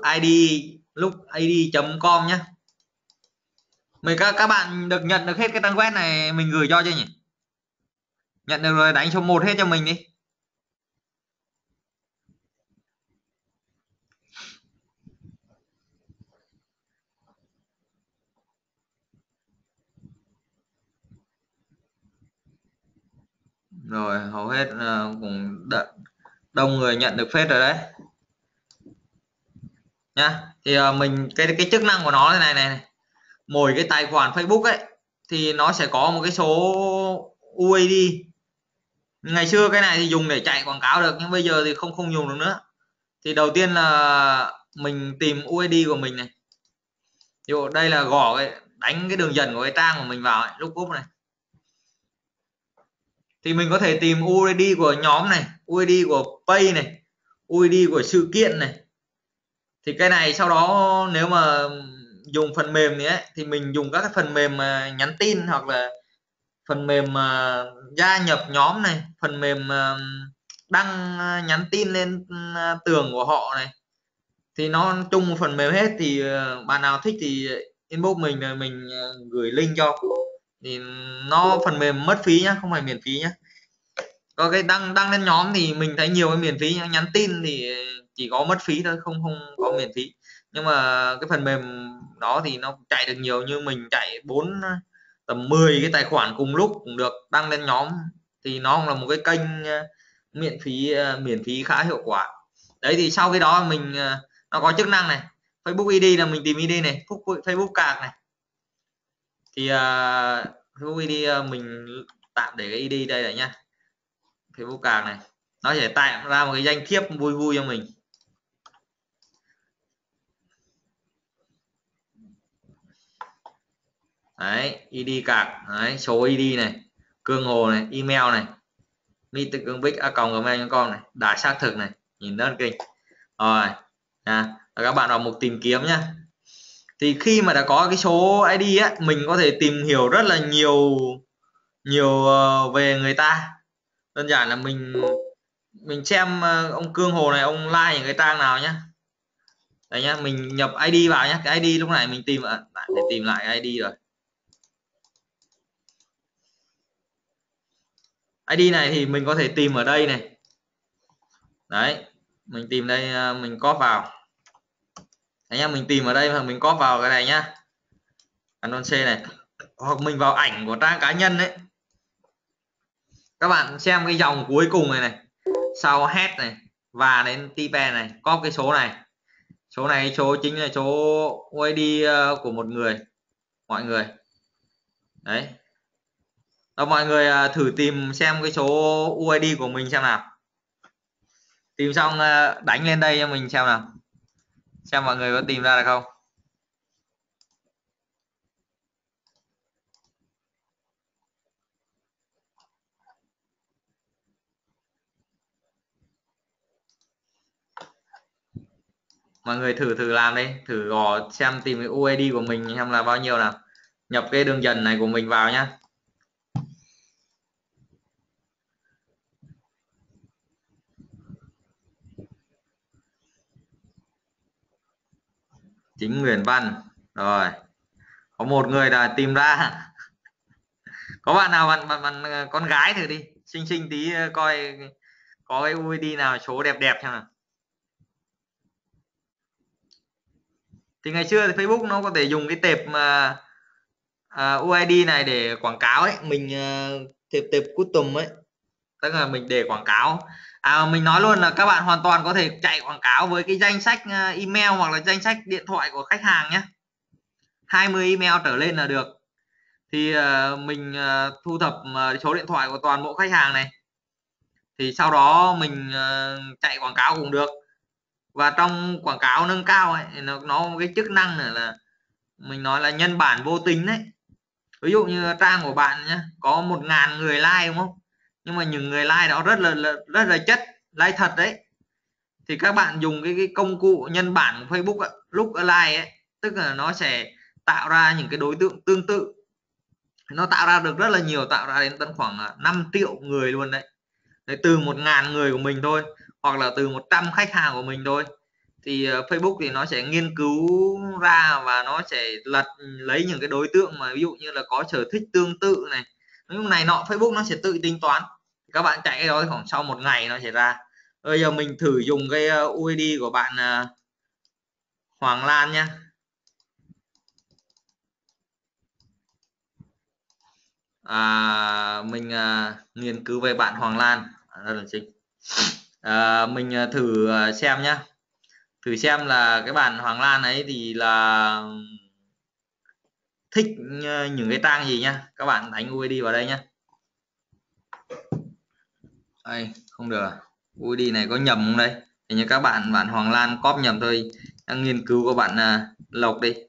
lookid.com nhé. Các bạn được nhận được hết cái trang web này mình gửi cho chưa nhỉ? Nhận được rồi, đánh số 1 hết cho mình đi. Rồi hầu hết cũng đông người nhận được phết rồi đấy nhá. Thì mình cái chức năng của nó thế này, mỗi cái tài khoản Facebook ấy thì nó sẽ có một cái số UID. Ngày xưa cái này thì dùng để chạy quảng cáo được, nhưng bây giờ thì không dùng được nữa. Thì đầu tiên là mình tìm UID của mình này, ví dụ đây là gõ đánh cái đường dần của cái trang của mình vào ấy, lookup này, thì mình có thể tìm UID của nhóm này, UID của page này, UID của sự kiện này. Thì cái này sau đó nếu mà dùng phần mềm ấy thì mình dùng các cái phần mềm nhắn tin hoặc là phần mềm gia nhập nhóm này, phần mềm đăng nhắn tin lên tường của họ này, thì nó chung một phần mềm hết. Thì bạn nào thích thì inbox mình rồi mình gửi link cho. Thì nó phần mềm mất phí nhá, không phải miễn phí nhá. Có cái đăng lên nhóm thì mình thấy nhiều cái miễn phí, nhắn tin thì chỉ có mất phí thôi, không có miễn phí. Nhưng mà cái phần mềm đó thì nó chạy được nhiều, như mình chạy tầm 10 cái tài khoản cùng lúc cũng được đăng lên nhóm, thì nó cũng là một cái kênh miễn phí khá hiệu quả. Đấy, thì sau cái đó mình nó có chức năng này, Facebook ID là mình tìm ID này, Facebook card này. Thì Facebook ID mình tạm để cái ID đây này nhá, Facebook card này, nó sẽ tạo ra một cái danh thiếp vui vui cho mình. Đấy, ID card, đấy, số ID này, Cương Hồ này, email này, mitcương.vic@gmail.com này, đã xác thực này, nhìn rất kinh rồi nha. Các bạn vào mục tìm kiếm nhá. Thì khi mà đã có cái số ID á, mình có thể tìm hiểu rất là nhiều về người ta. Đơn giản là mình xem ông Cương Hồ này, ông like những cái trang nào nhá. Đấy nhá, mình nhập ID vào nhá. Cái ID lúc này mình tìm để tìm lại cái ID rồi. ID này thì mình có thể tìm ở đây này. Đấy, mình tìm đây, mình copy vào. Đấy nhá, mình tìm ở đây mà mình copy vào cái này nhá. Ctrl C này. Hoặc mình vào ảnh của trang cá nhân đấy. Các bạn xem cái dòng cuối cùng này, sau head này và đến type này, có cái số này. Số này số chính là số UID của một người, mọi người. Đấy. Đó, mọi người thử tìm xem cái số UID của mình xem nào. Tìm xong đánh lên đây cho mình xem nào. Xem mọi người có tìm ra được không. Mọi người thử làm đi, thử gõ xem tìm cái UID của mình xem là bao nhiêu nào. Nhập cái đường dần này của mình vào nhá. Chính Nguyễn Văn. Rồi. Có một người đã tìm ra. Có bạn nào bạn con gái thử đi, xinh tí coi có cái UID nào số đẹp đẹp xem nào. Thì ngày xưa thì Facebook nó có thể dùng cái tệp mà UID này để quảng cáo ấy, mình tệp custom ấy, tức là mình để quảng cáo. Mình nói luôn là các bạn hoàn toàn có thể chạy quảng cáo với cái danh sách email hoặc là danh sách điện thoại của khách hàng nhé, 20 email trở lên là được. Thì mình thu thập số điện thoại của toàn bộ khách hàng này, thì sau đó mình chạy quảng cáo cũng được. Và trong quảng cáo nâng cao ấy, nó có một cái chức năng là mình nói là nhân bản vô tính đấy. Ví dụ như trang của bạn nhé, có 1000 người like đúng không, nhưng mà những người like đó rất là chất like thật đấy, thì các bạn dùng cái công cụ nhân bản của Facebook ấy, lookalike ấy, tức là nó sẽ tạo ra những cái đối tượng tương tự. Nó tạo ra được rất là nhiều, tạo ra đến tận khoảng 5 triệu người luôn đấy. Từ 1000 người của mình thôi, hoặc là từ 100 khách hàng của mình thôi, thì Facebook thì nó sẽ nghiên cứu ra và nó sẽ lấy những cái đối tượng mà ví dụ như là có sở thích tương tự này, lúc này nọ, Facebook nó sẽ tự tính toán. Các bạn chạy cái đó khoảng sau một ngày nó sẽ ra. Bây giờ mình thử dùng cái UID của bạn Hoàng Lan nhé. Mình nghiên cứu về bạn Hoàng Lan rất là xinh. Mình thử xem nhá, thử xem là cái bạn Hoàng Lan ấy thì là thích những cái trang gì nhá. Các bạn đánh UID vào đây nhá. Đây, không được. UID này có nhầm không đây? Thì như các bạn Hoàng Lan copy nhầm thôi. Đang nghiên cứu của bạn Lộc đi.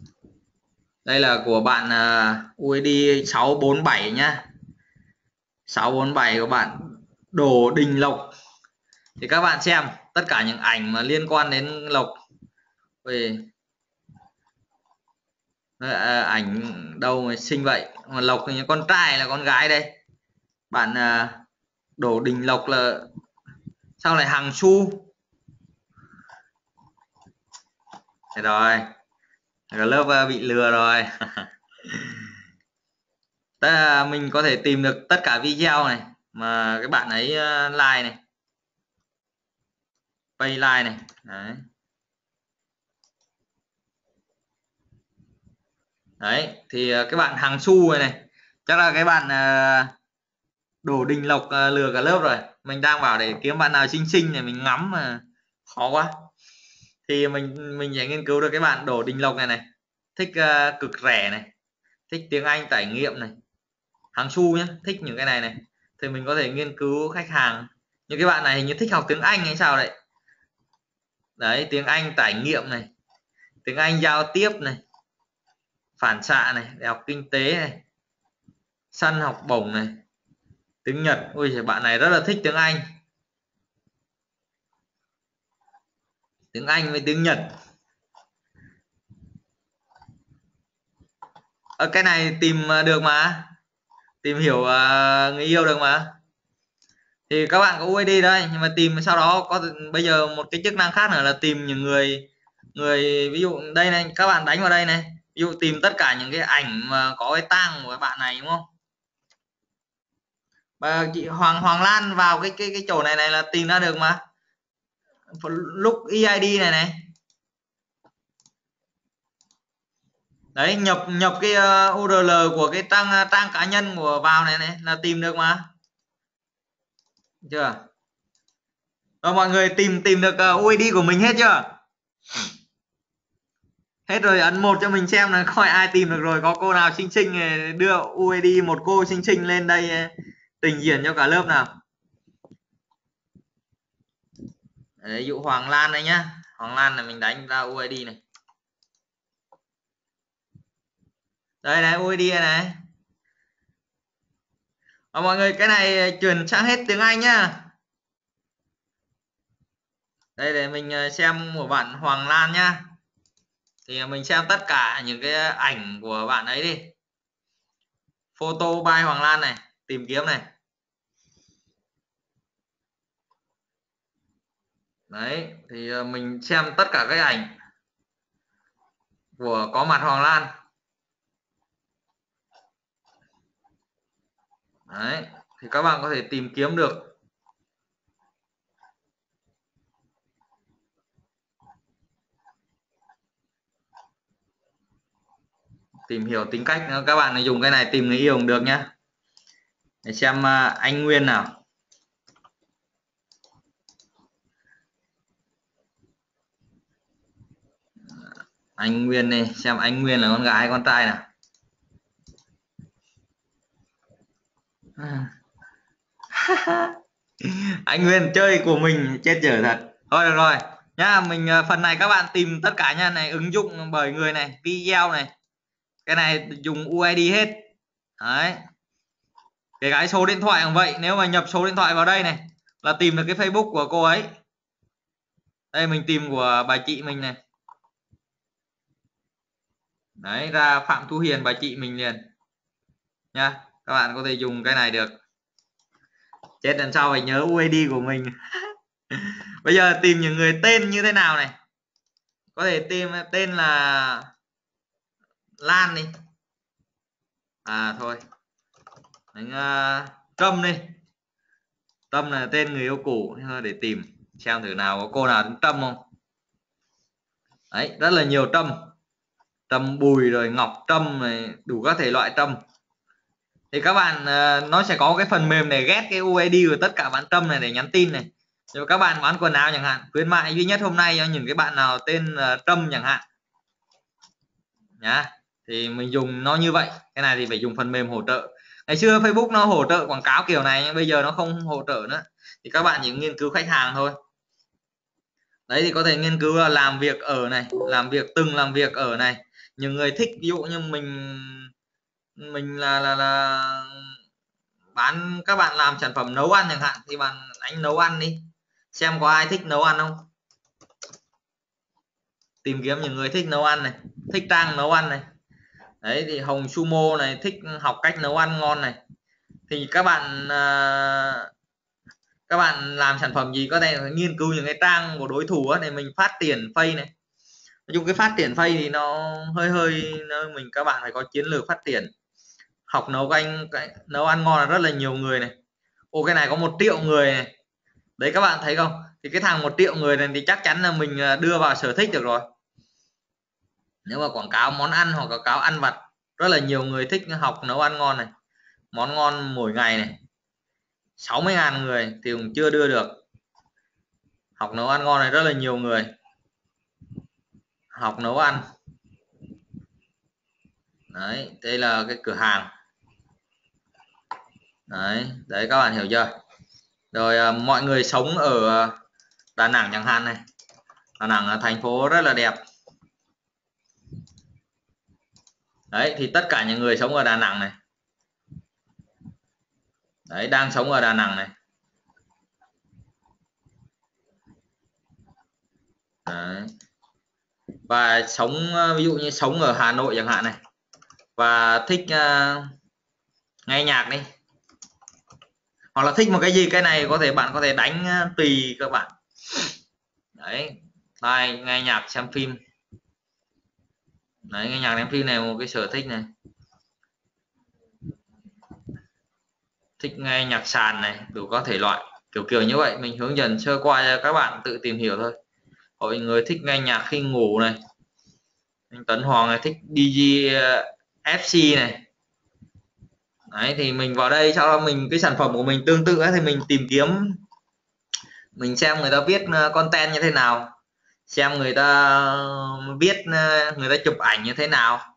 Đây là của bạn UID 647 nhá. 647 của bạn Đỗ Đình Lộc. Thì các bạn xem tất cả những ảnh mà liên quan đến Lộc về ảnh đâu mà xinh vậy, mà Lộc thì con trai là con gái đây. Bạn Đỗ Đình Lộc là sao lại Hằng Xu? Thế rồi, lớp bị lừa rồi. Mình có thể tìm được tất cả video này mà cái bạn ấy like này, pay like này. Đấy. Đấy thì cái bạn Hằng Xu này chắc là cái bạn Đỗ Đình Lộc lừa cả lớp rồi. Mình đang bảo để kiếm bạn nào xinh xinh này mình ngắm mà khó quá. Thì mình sẽ nghiên cứu được cái bạn Đỗ Đình Lộc này thích cực rẻ này, thích tiếng Anh trải nghiệm này, Hằng Xu nhé, thích những cái này thì mình có thể nghiên cứu khách hàng. Những cái bạn này hình như thích học tiếng Anh hay sao đấy. Đấy, tiếng Anh trải nghiệm này, tiếng Anh giao tiếp này, phản xạ này, đại học kinh tế này, săn học bổng này, tiếng Nhật. Ui, bạn này rất là thích tiếng Anh, với tiếng Nhật. Cái này tìm được mà, tìm hiểu người yêu được mà. Thì các bạn có UID đây, nhưng mà tìm sau đó có bây giờ một cái chức năng khác nữa là tìm những người ví dụ đây này, các bạn đánh vào đây này, ví dụ tìm tất cả những cái ảnh mà có cái tang của cái bạn này, đúng không? Và chị Hoàng Lan vào cái chỗ này là tìm ra được mà. Lúc EID này đấy, nhập cái URL của cái trang cá nhân của vào này là tìm được mà, chưa? Rồi mọi người tìm được UID của mình hết chưa? Hết rồi ấn 1 cho mình xem là coi ai tìm được rồi. Có cô nào xinh xinh đưa UID một cô xinh xinh lên đây trình diễn cho cả lớp nào. Đấy, ví dụ Hoàng Lan này nhá, Hoàng Lan này mình đánh ra UID này. Đây này, UID này. Và mọi người cái này chuyển sang hết tiếng Anh nhá. Đây để mình xem của bạn Hoàng Lan nhá. Thì mình xem tất cả những cái ảnh của bạn ấy đi. Photo by Hoàng Lan này, tìm kiếm này. Đấy, thì mình xem tất cả các ảnh của có mặt Hoàng Lan. Đấy, thì các bạn có thể tìm kiếm được. Tìm hiểu tính cách nữa. Các bạn dùng cái này tìm người yêu cũng được nhá. Để xem anh Nguyên nào. Anh Nguyên này, xem anh Nguyên là con gái hay con trai nào. Anh Nguyên chơi của mình chết dở thật. Thôi được rồi nhá, mình phần này các bạn tìm tất cả nha, này ứng dụng bởi người này, video này, cái này dùng UID hết. Đấy, cái gái số điện thoại cũng vậy, nếu mà nhập số điện thoại vào đây này là tìm được cái Facebook của cô ấy. Đây mình tìm của bà chị mình này. Đấy, ra Phạm Thu Hiền, bà chị mình liền nha. Các bạn có thể dùng cái này được. Chết, lần sau phải nhớ UID của mình. Bây giờ tìm những người tên như thế nào này, có thể tìm tên là Lan đi, thôi đánh Trâm đi. Trâm là tên người yêu cũ, để tìm xem thử nào có cô nào tên Trâm không. Đấy, rất là nhiều Trâm, Trâm Bùi rồi Ngọc Trâm này, đủ các thể loại Trâm. Thì các bạn nó sẽ có cái phần mềm để ghét cái UID của tất cả bạn Trâm này để nhắn tin này. Nếu các bạn bán quần áo chẳng hạn, khuyến mại duy nhất hôm nay cho những cái bạn nào tên Trâm chẳng hạn nhá, thì mình dùng nó như vậy. Cái này thì phải dùng phần mềm hỗ trợ. Ngày xưa Facebook nó hỗ trợ quảng cáo kiểu này nhưng bây giờ nó không hỗ trợ nữa, thì các bạn chỉ nghiên cứu khách hàng thôi. Đấy, thì có thể nghiên cứu là làm việc ở này, từng làm việc ở này, những người thích, ví dụ như mình là các bạn làm sản phẩm nấu ăn chẳng hạn thì anh nấu ăn đi, xem có ai thích nấu ăn không, tìm kiếm những người thích nấu ăn này, thích Trang nấu ăn này. Đấy thì Hồng Sumo này thích học cách nấu ăn ngon này, thì các bạn làm sản phẩm gì có thể nghiên cứu những cái trang của đối thủ á, để mình phát triển face này. Nói chung cái phát triển face thì nó hơi mình các bạn phải có chiến lược phát triển. Học nấu ăn ngon là rất là nhiều người này. Ô cái này có 1 triệu người này. Đấy các bạn thấy không? Thì cái thằng 1 triệu người này thì chắc chắn là mình đưa vào sở thích được rồi. Nếu mà quảng cáo món ăn hoặc quảng cáo ăn vặt, rất là nhiều người thích học nấu ăn ngon này. Món ngon mỗi ngày này. 60.000 người thì cũng chưa đưa được. Học nấu ăn ngon này rất là nhiều người. Học nấu ăn. Đấy, đây là cái cửa hàng. Đấy các bạn hiểu chưa? Rồi mọi người sống ở Đà Nẵng chẳng hạn này. Đà Nẵng là thành phố rất là đẹp. Đấy thì tất cả những người sống ở Đà Nẵng này. Đấy đang sống ở Đà Nẵng này. Đấy. Và ví dụ như sống ở Hà Nội chẳng hạn này, và thích nghe nhạc đi, hoặc là thích một cái gì, cái này bạn có thể đánh tùy các bạn. Đấy, tai nghe nhạc xem phim. Đấy, nghe nhạc xem phim này một cái sở thích này. Thích nghe nhạc sàn này, đủ các thể loại, kiểu như vậy. Mình hướng dẫn sơ qua cho các bạn tự tìm hiểu thôi. Mọi người thích nghe nhạc khi ngủ này. Anh Tuấn Hoàng này thích DJ FC này. Đấy thì mình vào đây, sau đó cái sản phẩm của mình tương tự ấy, thì mình tìm kiếm, mình xem người ta viết content như thế nào, xem người ta viết, người ta chụp ảnh như thế nào.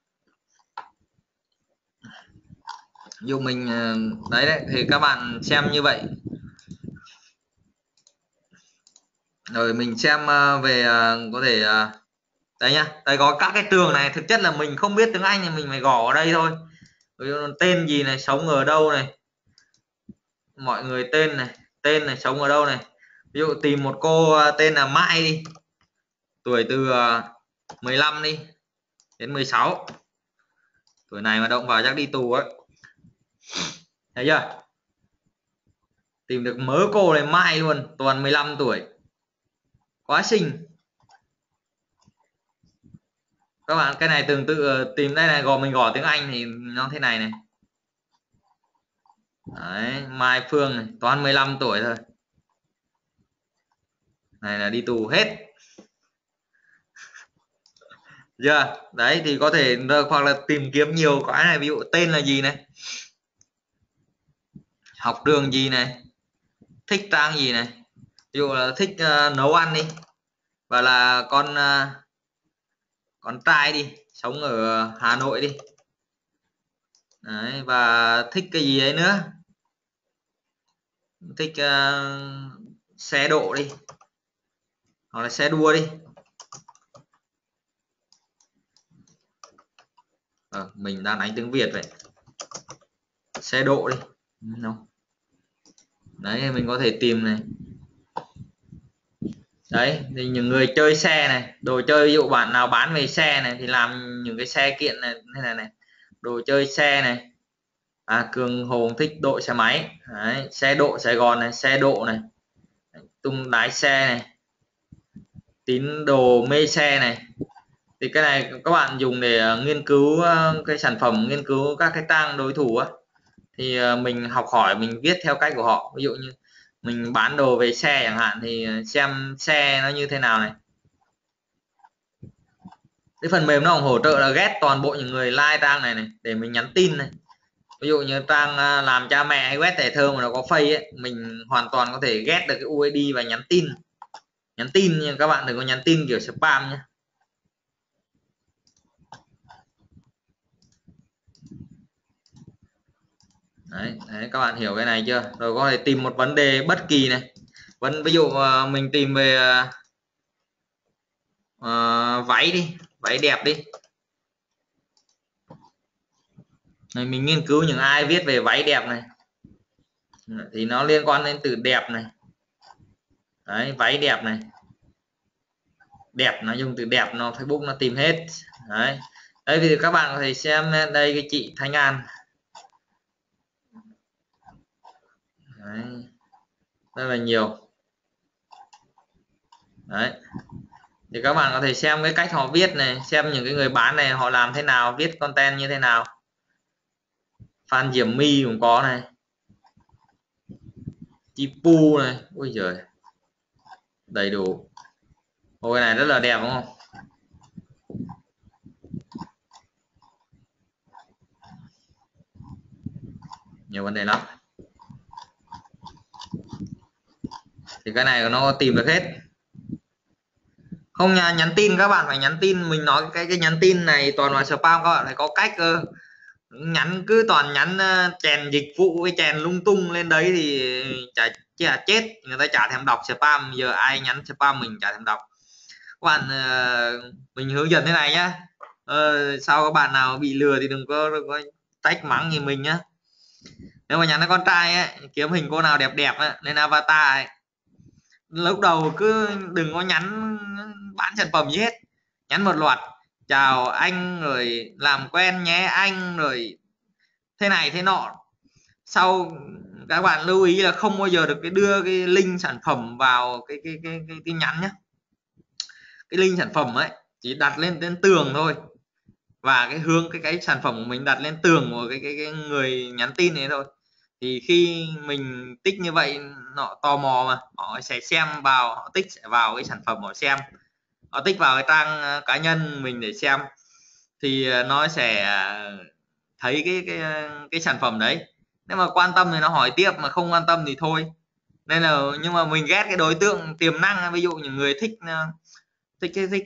Dù mình đấy thì các bạn xem như vậy. Rồi mình xem về có thể đây nhá, đây có các cái tường này. Thực chất là mình không biết tiếng Anh thì mình phải gõ ở đây thôi. Tên gì này, sống ở đâu này, mọi người tên này, sống ở đâu này. Ví dụ tìm một cô tên là Mai đi, tuổi từ 15 đi đến 16. Tuổi này mà động vào chắc đi tù ấy. Thấy chưa? Tìm được mớ cô này Mai luôn, toàn 15 tuổi. Quá xinh. Các bạn cái này tương tự tìm đây này, mình gõ tiếng Anh thì nó thế này này. Đấy, Mai Phương này, toàn 15 tuổi thôi. Này là đi tù hết. Chưa? Đấy thì có thể hoặc là tìm kiếm nhiều cái này, ví dụ tên là gì này, học đường gì này, thích trang gì này. Ví dụ là thích nấu ăn đi, và là con trai đi, sống ở Hà Nội đi. Đấy, và thích cái gì đấy nữa, thích xe độ đi, hoặc là xe đua đi. Mình đang đánh tiếng Việt vậy, xe độ đi. Đấy mình có thể tìm này. Đấy thì những người chơi xe này, đồ chơi, ví dụ bạn nào bán về xe này thì làm những cái xe kiện này, này đồ chơi xe này. Cường Hùng thích độ xe máy. Đấy, xe độ Sài Gòn này, xe độ này, Tung lái xe này, Tín đồ mê xe này. Thì cái này các bạn dùng để nghiên cứu cái sản phẩm, nghiên cứu các cái trang đối thủ á, thì mình học hỏi, mình viết theo cách của họ. Ví dụ như mình bán đồ về xe chẳng hạn thì xem xe nó như thế nào này. Cái phần mềm nó cũng hỗ trợ là ghét toàn bộ những người like trang này để mình nhắn tin này. Ví dụ như trang làm cha mẹ hay quét thẻ thơ mà nó có fake ấy, mình hoàn toàn có thể ghét được cái UID và nhắn tin. Nhưng các bạn đừng có nhắn tin kiểu spam nhé. Đấy, các bạn hiểu cái này chưa? Rồi có thể tìm một vấn đề bất kỳ này. Ví dụ mình tìm về váy đi, váy đẹp đi. Này, mình nghiên cứu những ai viết về váy đẹp này. thì nó liên quan đến từ đẹp này. Đấy, váy đẹp này, đẹp, nó dùng từ đẹp, nó Facebook nó tìm hết. Đấy, đây thì các bạn có thể xem đây, cái chị Thanh An. Đấy, rất là nhiều. Đấy, thì các bạn có thể xem cái cách họ viết này, xem những cái người bán này họ làm thế nào, viết content như thế nào. Phan Diễm My cũng có này, Chi Pu này, ôi giời, đầy đủ. Ô, cái này rất là đẹp đúng không? Nhiều vấn đề lắm. Thì cái này nó tìm được hết. Không nhắn tin các bạn phải nhắn tin, mình nói cái nhắn tin này toàn là spam, các bạn phải có cách cơ. Nhắn cứ toàn nhắn chèn dịch vụ, cái chèn lung tung lên đấy thì chả chết, người ta chả thèm đọc spam. Giờ ai nhắn spam mình chả thèm đọc. Các bạn mình hướng dẫn thế này nhá. Sau các bạn nào bị lừa thì đừng có trách mắng như mình nhá. Nếu mà nhắn với con trai ấy, kiếm hình cô nào đẹp đẹp ấy, lên avatar ấy, lúc đầu cứ đừng có nhắn bán sản phẩm gì hết, nhắn một loạt chào anh rồi làm quen nhé anh rồi thế này thế nọ. Sau các bạn lưu ý là không bao giờ được đưa cái link sản phẩm vào cái tin nhắn nhé. Cái link sản phẩm ấy chỉ đặt lên tường thôi, và cái hướng cái sản phẩm của mình đặt lên tường của cái người nhắn tin này thôi. Thì khi mình tích như vậy, họ tò mò mà họ sẽ xem vào, họ tích sẽ vào cái sản phẩm họ xem, họ tích vào cái trang cá nhân mình để xem, thì nó sẽ thấy cái sản phẩm đấy. Nếu mà quan tâm thì nó hỏi tiếp, mà không quan tâm thì thôi. Nên là nhưng mà mình ghét cái đối tượng tiềm năng, ví dụ những người thích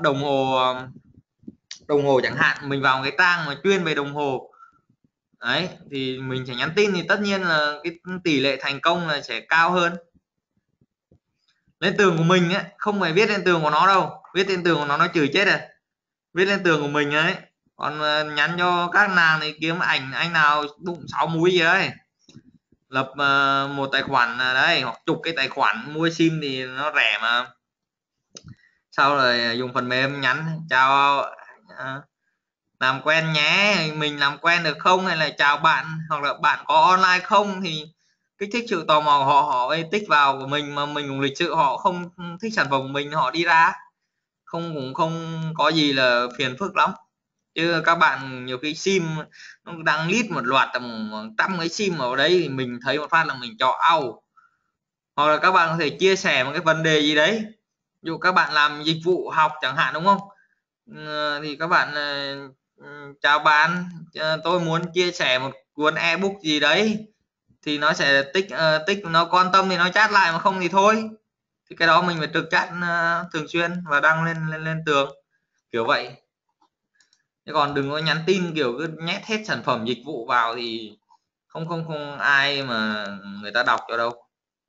đồng hồ chẳng hạn, mình vào cái trang mà chuyên về đồng hồ đấy thì mình sẽ nhắn tin, thì tất nhiên là cái tỷ lệ thành công là sẽ cao hơn. Lên tường của mình ấy, không phải viết lên tường của nó đâu, viết lên tường của nó chửi chết rồi. Viết lên tường của mình ấy, còn nhắn cho các nàng thì kiếm ảnh anh nào bụng 6 múi gì đấy, lập một tài khoản đấy, hoặc chục cái tài khoản, mua sim thì nó rẻ mà. Sau rồi dùng phần mềm nhắn chào làm quen nhé, mình làm quen được không, hay là chào bạn, hoặc là bạn có online không, thì kích thích sự tò mò của họ, họ tích vào của mình, mà mình cũng lịch sự, họ không thích sản phẩm của mình họ đi ra. Cũng không có gì là phiền phức lắm. Chứ các bạn nhiều khi sim nó đăng list một loạt tầm trăm cái sim vào đấy, thì mình thấy một phát là mình cho out. Hoặc là các bạn có thể chia sẻ một cái vấn đề gì đấy, ví dụ các bạn làm dịch vụ học chẳng hạn đúng không, thì các bạn chào bạn, tôi muốn chia sẻ một cuốn ebook gì đấy, thì nó sẽ tích nó quan tâm thì nó chat lại, mà không thì thôi. Thì cái đó mình phải trực chat thường xuyên và đăng lên tường kiểu vậy. Chứ còn đừng có nhắn tin kiểu cứ nhét hết sản phẩm dịch vụ vào thì không ai mà người ta đọc cho đâu.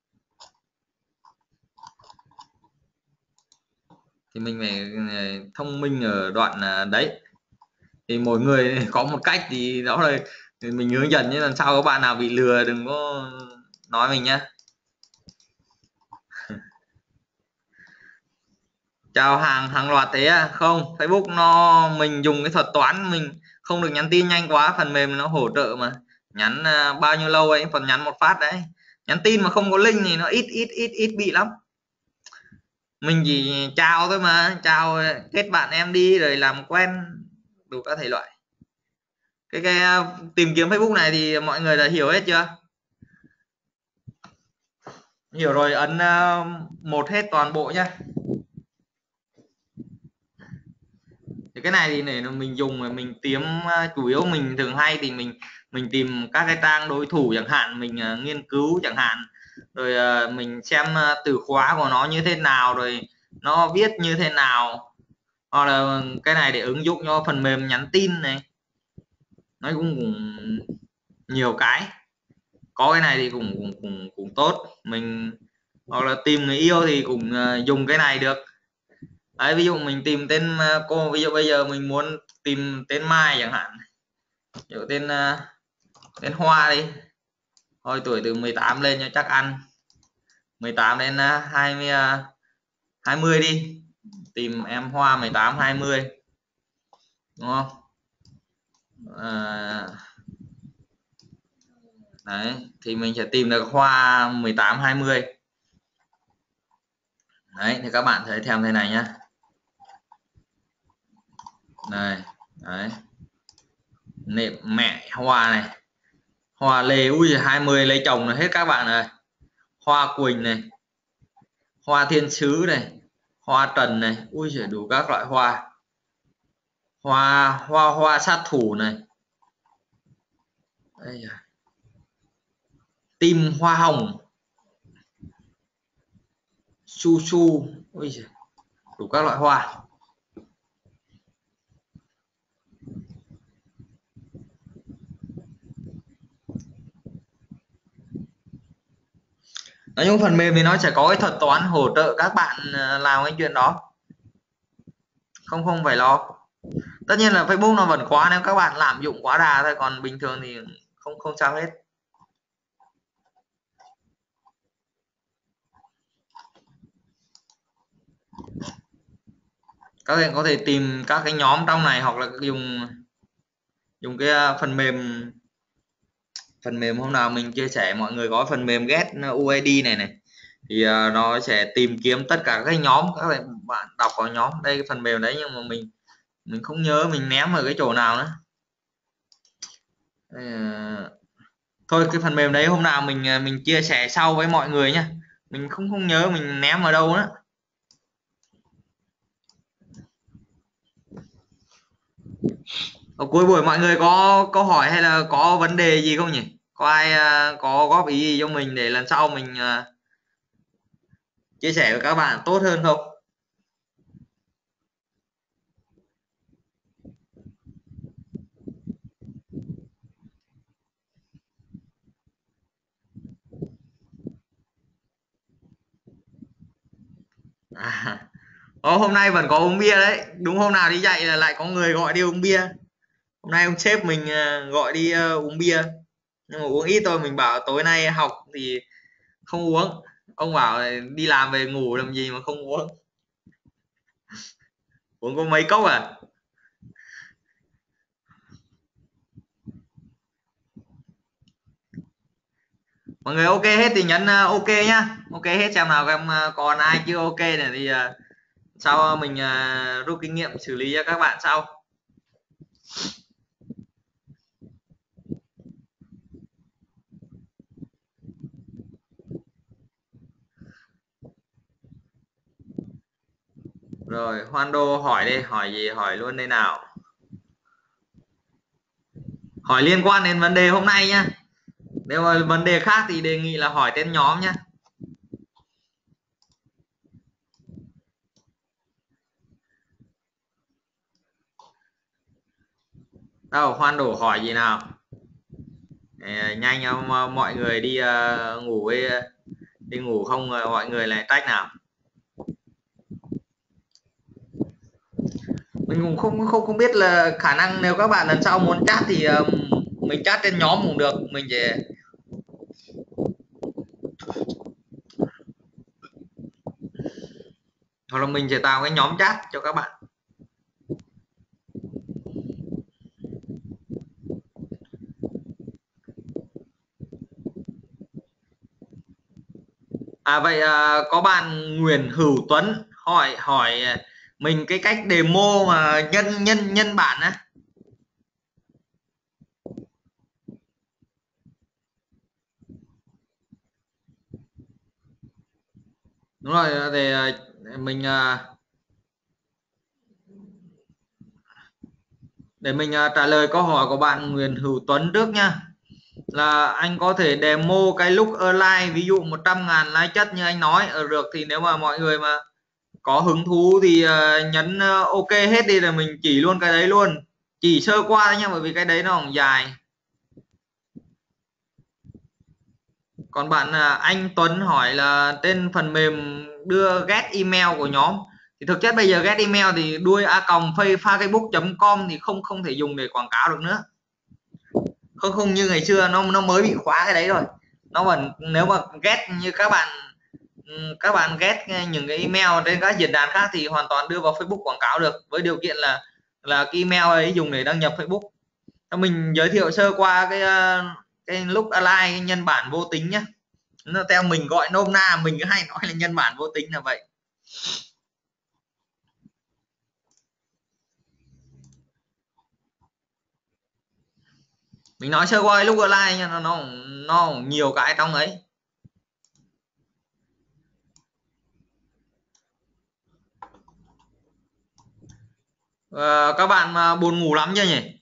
Thì mình phải thông minh ở đoạn đấy. Thì mỗi người có một cách, thì đó là mình hướng dẫn, như lần sau các bạn nào bị lừa đừng có nói mình nhá. Chào hàng loạt thế à? Không, Facebook mình dùng cái thuật toán, mình không được nhắn tin nhanh quá, phần mềm nó hỗ trợ mà. Nhắn bao nhiêu lâu ấy, phần nhắn một phát đấy. Nhắn tin mà không có link thì nó ít bị lắm. Mình chỉ chào thôi mà, chào kết bạn em đi rồi làm quen đủ các thể loại. Cái tìm kiếm Facebook này thì mọi người đã hiểu hết chưa? Hiểu rồi ấn một hết toàn bộ nhá. Thì cái này thì để mình dùng, mình tìm chủ yếu mình thường hay thì mình tìm các cái trang đối thủ chẳng hạn, mình nghiên cứu chẳng hạn, rồi mình xem từ khóa của nó như thế nào, rồi nó viết như thế nào. Hoặc là cái này để ứng dụng cho phần mềm nhắn tin này, nói cũng nhiều cái. Có cái này thì cũng tốt. Mình hoặc là tìm người yêu thì cũng dùng cái này được. Đấy, ví dụ mình tìm tên cô, ví dụ bây giờ mình muốn tìm tên Mai chẳng hạn, ví dụ tên Hoa đi, Thôi tuổi từ 18 lên cho chắc ăn. 18 đến 20 đi, tìm em Hoa 18 20 đúng không? Đấy thì mình sẽ tìm được Hoa 18 20. Đấy thì các bạn thấy theo thế này nhá. Này, đấy. Nệm mẹ Hoa này. Hoa lê, ui 20 lấy chồng là hết các bạn ơi. Hoa Quỳnh này, Hoa Thiên Sứ này, Hoa Trần này, ui giời đủ các loại hoa. Hoa sát thủ này. Đây à. Tim hoa hồng. Su su, ui giời, đủ các loại hoa. Nói chung phần mềm thì nó sẽ có cái thuật toán hỗ trợ các bạn làm cái chuyện đó, không phải lo. Tất nhiên là Facebook nó vẫn khóa nếu các bạn lạm dụng quá đà thôi, còn bình thường thì không sao hết. Các bạn có thể tìm các cái nhóm trong này hoặc là dùng cái phần mềm hôm nào mình chia sẻ mọi người có phần mềm Get UID này thì nó sẽ tìm kiếm tất cả các nhóm, các bạn đọc vào nhóm đây cái phần mềm đấy, nhưng mà mình không nhớ mình ném ở cái chỗ nào nữa. Thôi cái phần mềm đấy hôm nào mình chia sẻ sau với mọi người nhé, mình không nhớ mình ném ở đâu nữa. Ở cuối buổi mọi người có câu hỏi hay là có vấn đề gì không nhỉ? Có ai có góp ý gì cho mình để lần sau mình chia sẻ với các bạn tốt hơn không? Hôm nay vẫn có uống bia đấy, đúng hôm nào đi dạy là lại có người gọi đi uống bia. Hôm nay ông sếp mình gọi đi uống bia, nhưng mà uống ít thôi, mình bảo tối nay học thì không uống. Ông bảo đi làm về ngủ làm gì mà không uống. Uống có mấy cốc à? Mọi người ok hết thì nhấn ok nhá, ok hết xem nào em còn ai chưa ok này thì sau mình rút kinh nghiệm xử lý cho các bạn sau. Rồi Hoando hỏi đi, hỏi gì hỏi luôn đây nào. Hỏi liên quan đến vấn đề hôm nay nhá, nếu mà vấn đề khác thì đề nghị là hỏi tên nhóm nhá. Đâu Hoando hỏi gì nào. Nhanh mọi người đi ngủ đi ngủ không mọi người lại trách nào. Mình cũng không biết là khả năng nếu các bạn lần sau muốn chat thì mình chat trên nhóm cũng được, mình chỉ hoặc là mình sẽ tạo cái nhóm chat cho các bạn. Vậy có bạn Nguyễn Hữu Tuấn hỏi mình cái cách demo mà nhân bản á. Đúng rồi, để mình trả lời câu hỏi của bạn Nguyễn Hữu Tuấn trước nha. Là anh có thể demo cái look align, ví dụ 100.000 like chất như anh nói ở được, thì nếu mà mọi người mà có hứng thú thì nhấn ok hết đi là mình chỉ luôn cái đấy luôn, chỉ sơ qua thôi nha, bởi vì cái đấy nó còn dài. Còn bạn anh Tuấn hỏi là tên phần mềm đưa get email của nhóm, thì thực chất bây giờ get email thì đuôi facebook.com thì không thể dùng để quảng cáo được nữa, không như ngày xưa, nó mới bị khóa cái đấy rồi. nó vẫn, nếu mà ghét như các bạn ghét những cái email trên các diễn đàn khác thì hoàn toàn đưa vào Facebook quảng cáo được, với điều kiện là cái email ấy dùng để đăng nhập Facebook. Mình giới thiệu sơ qua cái look alike, cái nhân bản vô tính nhé. Nó theo mình gọi nôm na, mình cứ hay nói là nhân bản vô tính là vậy. Mình nói sơ qua cái look alike nha, nó nhiều cái trong ấy. Các bạn buồn ngủ lắm chưa nhỉ?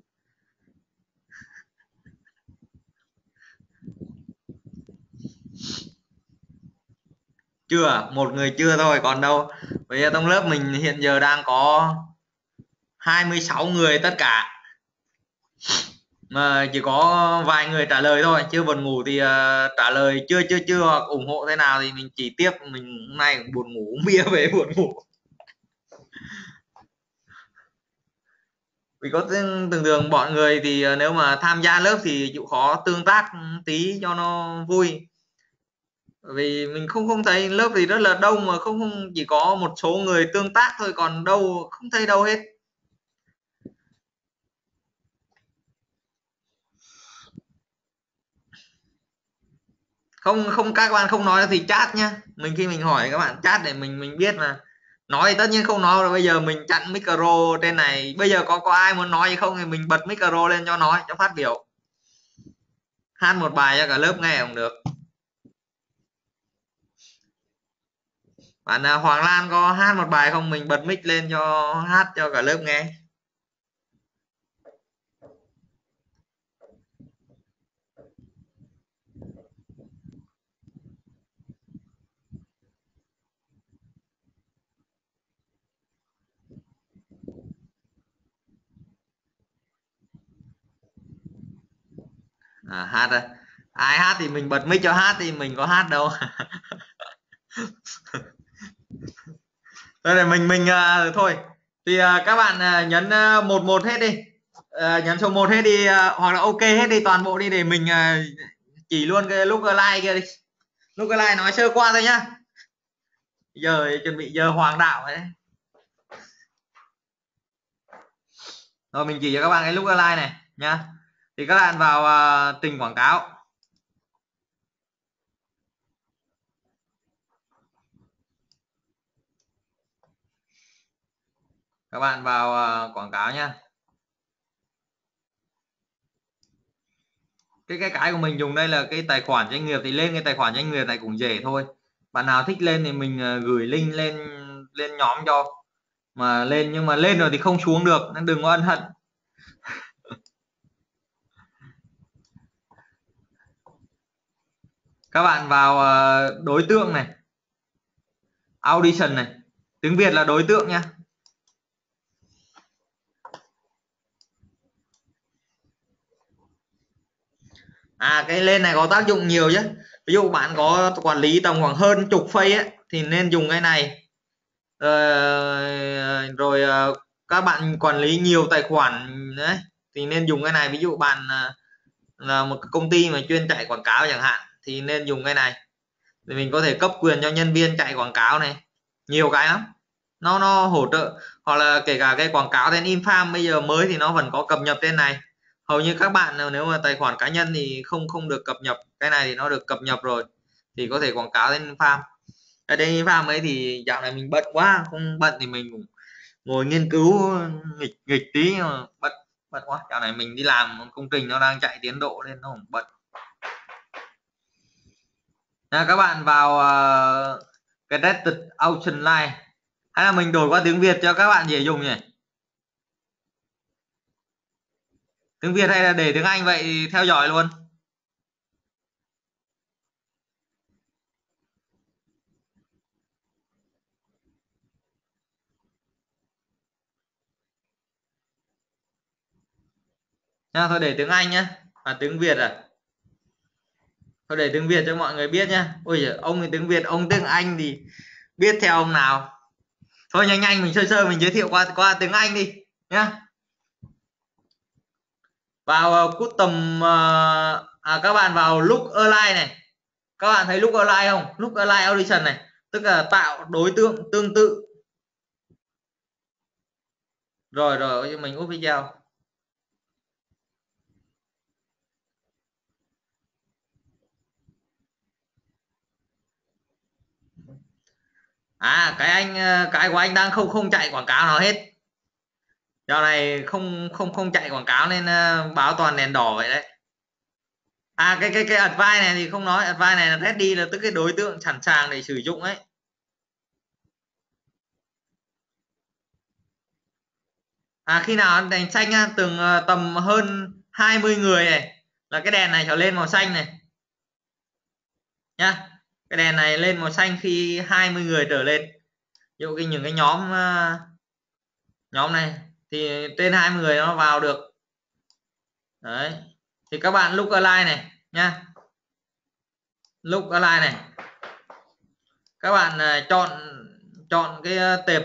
Chưa, một người chưa thôi, còn đâu. Bây giờ trong lớp mình hiện giờ đang có 26 người tất cả, mà chỉ có vài người trả lời thôi, chưa buồn ngủ thì trả lời chưa hoặc ủng hộ thế nào thì mình chỉ tiếp. Mình hôm nay cũng buồn ngủ, uống bia về buồn ngủ. Vì có thường thường bọn người thì nếu mà tham gia lớp thì chịu khó tương tác tí cho nó vui, vì mình không thấy lớp thì rất là đông mà không chỉ có một số người tương tác thôi, còn đâu không thấy đâu hết. Không các bạn không nói thì chat nhá, khi mình hỏi các bạn chat để mình biết là nói. Tất nhiên không nói rồi, bây giờ mình chặn micro trên này. Bây giờ có ai muốn nói gì không thì mình bật micro lên cho nói, cho phát biểu, hát một bài cho cả lớp nghe cũng được. Bạn Hoàng Lan có hát một bài không? Mình bật mic lên cho hát cho cả lớp nghe. Hát à? Ai hát thì mình bật mic cho hát, thì mình có hát đâu. Thôi để mình thôi thì các bạn nhấn 11 hết đi, nhấn số 1 hết đi, hoặc là ok hết đi, toàn bộ đi, để mình chỉ luôn cái lúc like kia đi. Lúc like nói sơ qua thôi nhá, giờ chuẩn bị giờ hoàng đạo ấy. Rồi mình chỉ cho các bạn cái lúc like này nhá. Thì các bạn vào trình quảng cáo, các bạn vào quảng cáo nhá. Cái của mình dùng đây là cái tài khoản doanh nghiệp, thì lên cái tài khoản doanh nghiệp này cũng dễ thôi. Bạn nào thích lên thì mình gửi link lên lên nhóm cho, mà lên nhưng mà lên rồi thì không xuống được nên đừng có ân hận. Các bạn vào đối tượng này, audition này, tiếng Việt là đối tượng nha. Cái lên này có tác dụng nhiều chứ. Ví dụ bạn có quản lý tầm khoảng hơn chục phây ấy thì nên dùng cái này. Rồi các bạn quản lý nhiều tài khoản đấy thì nên dùng cái này. Ví dụ bạn là một công ty mà chuyên chạy quảng cáo chẳng hạn thì nên dùng cái này, thì mình có thể cấp quyền cho nhân viên chạy quảng cáo này, nhiều cái lắm, nó hỗ trợ. Hoặc là kể cả cái quảng cáo trên Infarm bây giờ mới thì nó vẫn có cập nhật trên này. Hầu như các bạn nếu mà tài khoản cá nhân thì không được cập nhật, cái này thì nó được cập nhật rồi, thì có thể quảng cáo trên Infarm. Ở trên Infarm ấy thì dạo này mình bận quá, không bận thì mình cũng ngồi nghiên cứu nghịch tí, mà bận quá. Dạo này mình đi làm công trình nó đang chạy tiến độ nên nó cũng bận. Các bạn vào cái Connected Auction Line, hay là mình đổi qua tiếng Việt cho các bạn dễ dùng nhỉ? Tiếng Việt hay là để tiếng Anh vậy theo dõi luôn? Thôi để tiếng Anh nhá, và tiếng Việt thôi để tiếng Việt cho mọi người biết nhá. Ôi giời, ông thì tiếng Việt, ông tiếng Anh thì biết theo ông nào. Thôi nhanh nhanh mình sơ mình giới thiệu qua tiếng Anh đi nhá. Vào custom các bạn vào look align này, các bạn thấy look align không? Look align audition này, tức là tạo đối tượng tương tự. Rồi mình úp video. Cái của anh đang không chạy quảng cáo nào hết. Dạo này không chạy quảng cáo nên báo toàn đèn đỏ vậy đấy. Cái advice này thì không nói, advice này là ready, là tức cái đối tượng sẵn sàng để sử dụng ấy. Khi nào đèn xanh nhá, từng tầm hơn 20 người này là cái đèn này trở lên màu xanh này nhá. Cái đèn này lên màu xanh khi 20 người trở lên. Ví dụ những cái nhóm này thì trên 20 người nó vào được. Đấy. Thì các bạn look align này nhá. Look align này. Các bạn chọn cái tệp.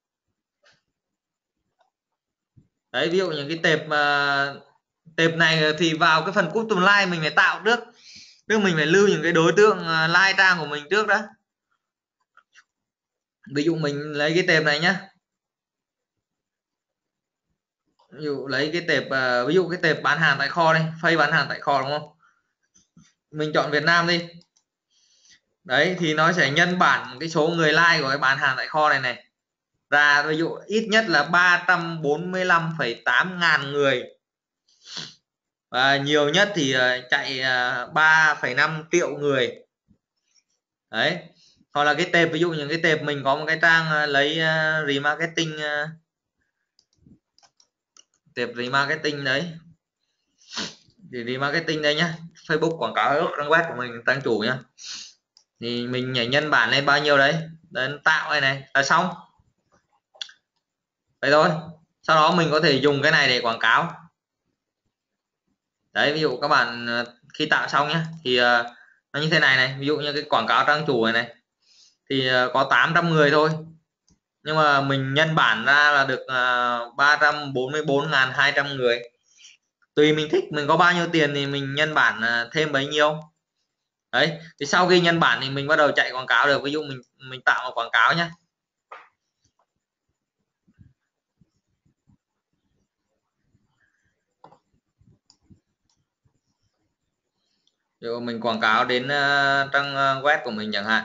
Đấy, ví dụ những cái tệp này thì vào cái phần custom like mình phải tạo trước. Tức mình phải lưu những cái đối tượng like trang của mình trước đó. Ví dụ mình lấy cái tệp này nhá. Ví dụ lấy cái tệp ví dụ cái tệp bán hàng tại kho đây, Face bán hàng tại kho đúng không? Mình chọn Việt Nam đi. Đấy thì nó sẽ nhân bản cái số người like của cái bán hàng tại kho này này ra, ví dụ ít nhất là 345,8 ngàn người và nhiều nhất thì chạy 3,5 triệu người. Đấy, hoặc là cái tệp, ví dụ những cái tệp mình có một cái trang lấy remarketing, tệp remarketing đấy, thì remarketing đây nhá, Facebook quảng cáo trang web của mình tăng chủ nhá, thì mình nhảy nhân bản lên bao nhiêu đấy, đến tạo này là xong. Vậy thôi, sau đó mình có thể dùng cái này để quảng cáo. Đấy, ví dụ các bạn khi tạo xong nhé thì nó như thế này này, ví dụ như cái quảng cáo trang chủ này thì có 800 người thôi, nhưng mà mình nhân bản ra là được 344.200 người. Tùy mình thích, mình có bao nhiêu tiền thì mình nhân bản thêm bấy nhiêu. Đấy, thì sau khi nhân bản thì mình bắt đầu chạy quảng cáo được. Ví dụ mình tạo một quảng cáo nhé. Ví dụ mình quảng cáo đến trang web của mình chẳng hạn.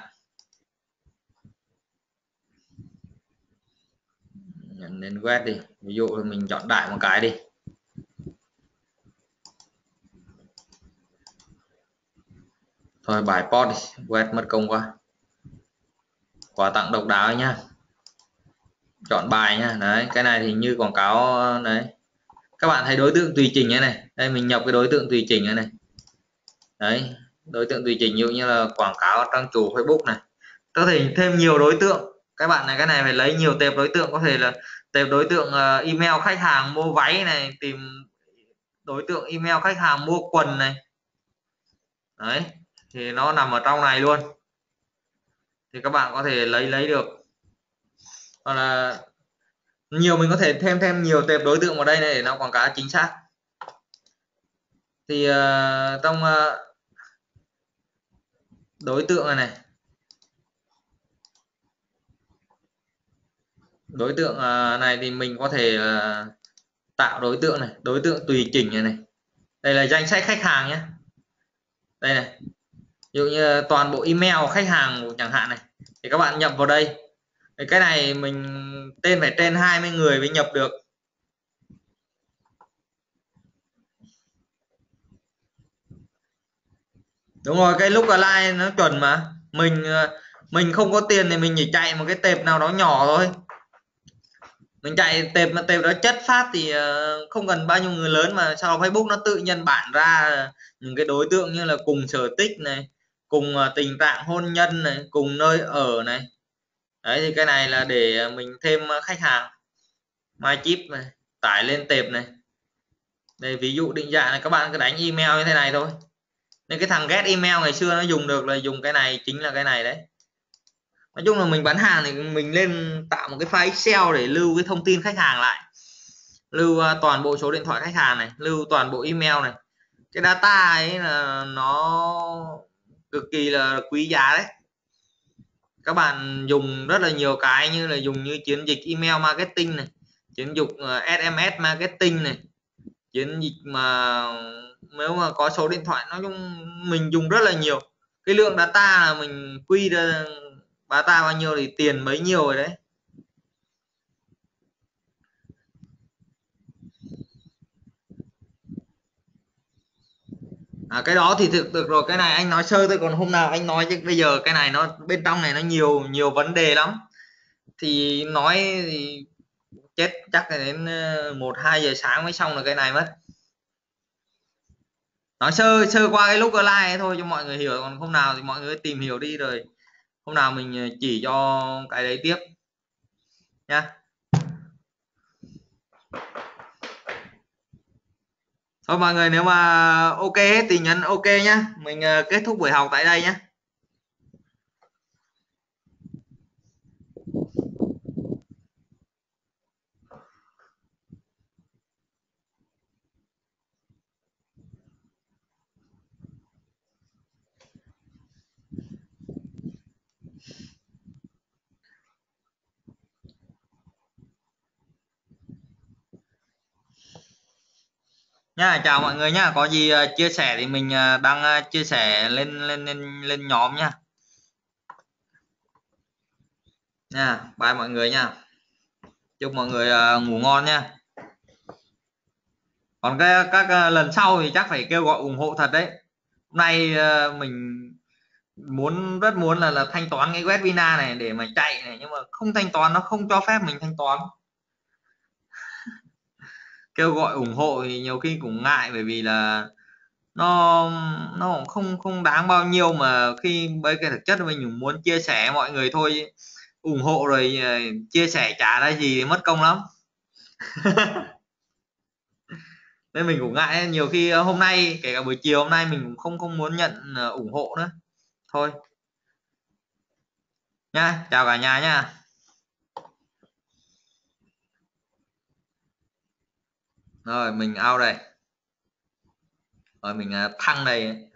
Nhận đến web đi, ví dụ mình chọn đại một cái đi. Thôi bài post đi, web mất công quá. Quà tặng độc đáo nhá. Chọn bài nhá. Đấy, cái này thì như quảng cáo đấy. Các bạn thấy đối tượng tùy chỉnh này. Đây mình nhập cái đối tượng tùy chỉnh này. Đấy, đối tượng tùy chỉnh như là quảng cáo trang chủ Facebook này. Có thể thêm nhiều đối tượng. Các bạn này, cái này phải lấy nhiều tệp đối tượng, có thể là tệp đối tượng email khách hàng mua váy này, tìm đối tượng email khách hàng mua quần này. Đấy, thì nó nằm ở trong này luôn. Thì các bạn có thể lấy được. Hoặc là nhiều, mình có thể thêm nhiều tệp đối tượng vào đây này để nó quảng cáo chính xác. Thì trong đối tượng này đối tượng này thì mình có thể tạo đối tượng này, đối tượng tùy chỉnh này. Đây là danh sách khách hàng nhé. Đây này, ví dụ như toàn bộ email khách hàng chẳng hạn này, thì các bạn nhập vào đây. Thì cái này mình tên phải trên 20 người mới nhập được. Đúng rồi, cái look align nó chuẩn mà. Mình không có tiền thì mình chỉ chạy một cái tệp nào đó nhỏ thôi. Mình chạy tệp mà tệp đó chất phát thì không cần bao nhiêu người lớn, mà sau Facebook nó tự nhân bản ra những cái đối tượng như là cùng sở thích này, cùng tình trạng hôn nhân này, cùng nơi ở này. Đấy, thì cái này là để mình thêm khách hàng. MyChip này, tải lên tệp này. Đây, ví dụ định dạng này, các bạn cứ đánh email như thế này thôi. Nên cái thằng get email ngày xưa nó dùng được là dùng cái này, chính là cái này đấy. Nói chung là mình bán hàng thì mình lên tạo một cái file Excel để lưu cái thông tin khách hàng lại, lưu toàn bộ số điện thoại khách hàng này, lưu toàn bộ email này, cái data ấy là nó cực kỳ là quý giá đấy. Các bạn dùng rất là nhiều cái như là dùng như chiến dịch email marketing này, chiến dịch SMS marketing này, chiến dịch mà nếu mà có số điện thoại, nói chung mình dùng rất là nhiều. Cái lượng data là mình quy ra data bao nhiêu thì tiền bấy nhiêu rồi đấy. Cái đó thì thực được rồi, cái này anh nói sơ thôi, còn hôm nào anh nói, chứ bây giờ cái này nó bên trong này nó nhiều nhiều vấn đề lắm, thì nói thì chết chắc là đến 1-2 giờ sáng mới xong được cái này mất. Nói sơ sơ qua cái lúc online ấy thôi cho mọi người hiểu, còn hôm nào thì mọi người tìm hiểu đi, rồi hôm nào mình chỉ cho cái đấy tiếp nha. Thôi mọi người, nếu mà ok hết thì nhấn ok nhá, mình kết thúc buổi học tại đây nhé. Nha, chào mọi người nhá, có gì chia sẻ thì mình đăng chia sẻ lên lên lên lên nhóm nhá. Nha, bye mọi người nha, chúc mọi người ngủ ngon nha. Còn các lần sau thì chắc phải kêu gọi ủng hộ thật đấy. Hôm nay mình rất muốn là thanh toán cái web Vina này để mà chạy này, nhưng mà không thanh toán, nó không cho phép mình thanh toán. Kêu gọi ủng hộ thì nhiều khi cũng ngại, bởi vì là nó cũng không không đáng bao nhiêu, mà khi với cái thực chất là mình muốn chia sẻ mọi người thôi, ủng hộ rồi chia sẻ trả ra gì mất công lắm. Nên mình cũng ngại, nhiều khi hôm nay kể cả buổi chiều hôm nay mình cũng không muốn nhận ủng hộ nữa thôi nha. Chào cả nhà nha. Rồi mình out đây, rồi mình thăng đây.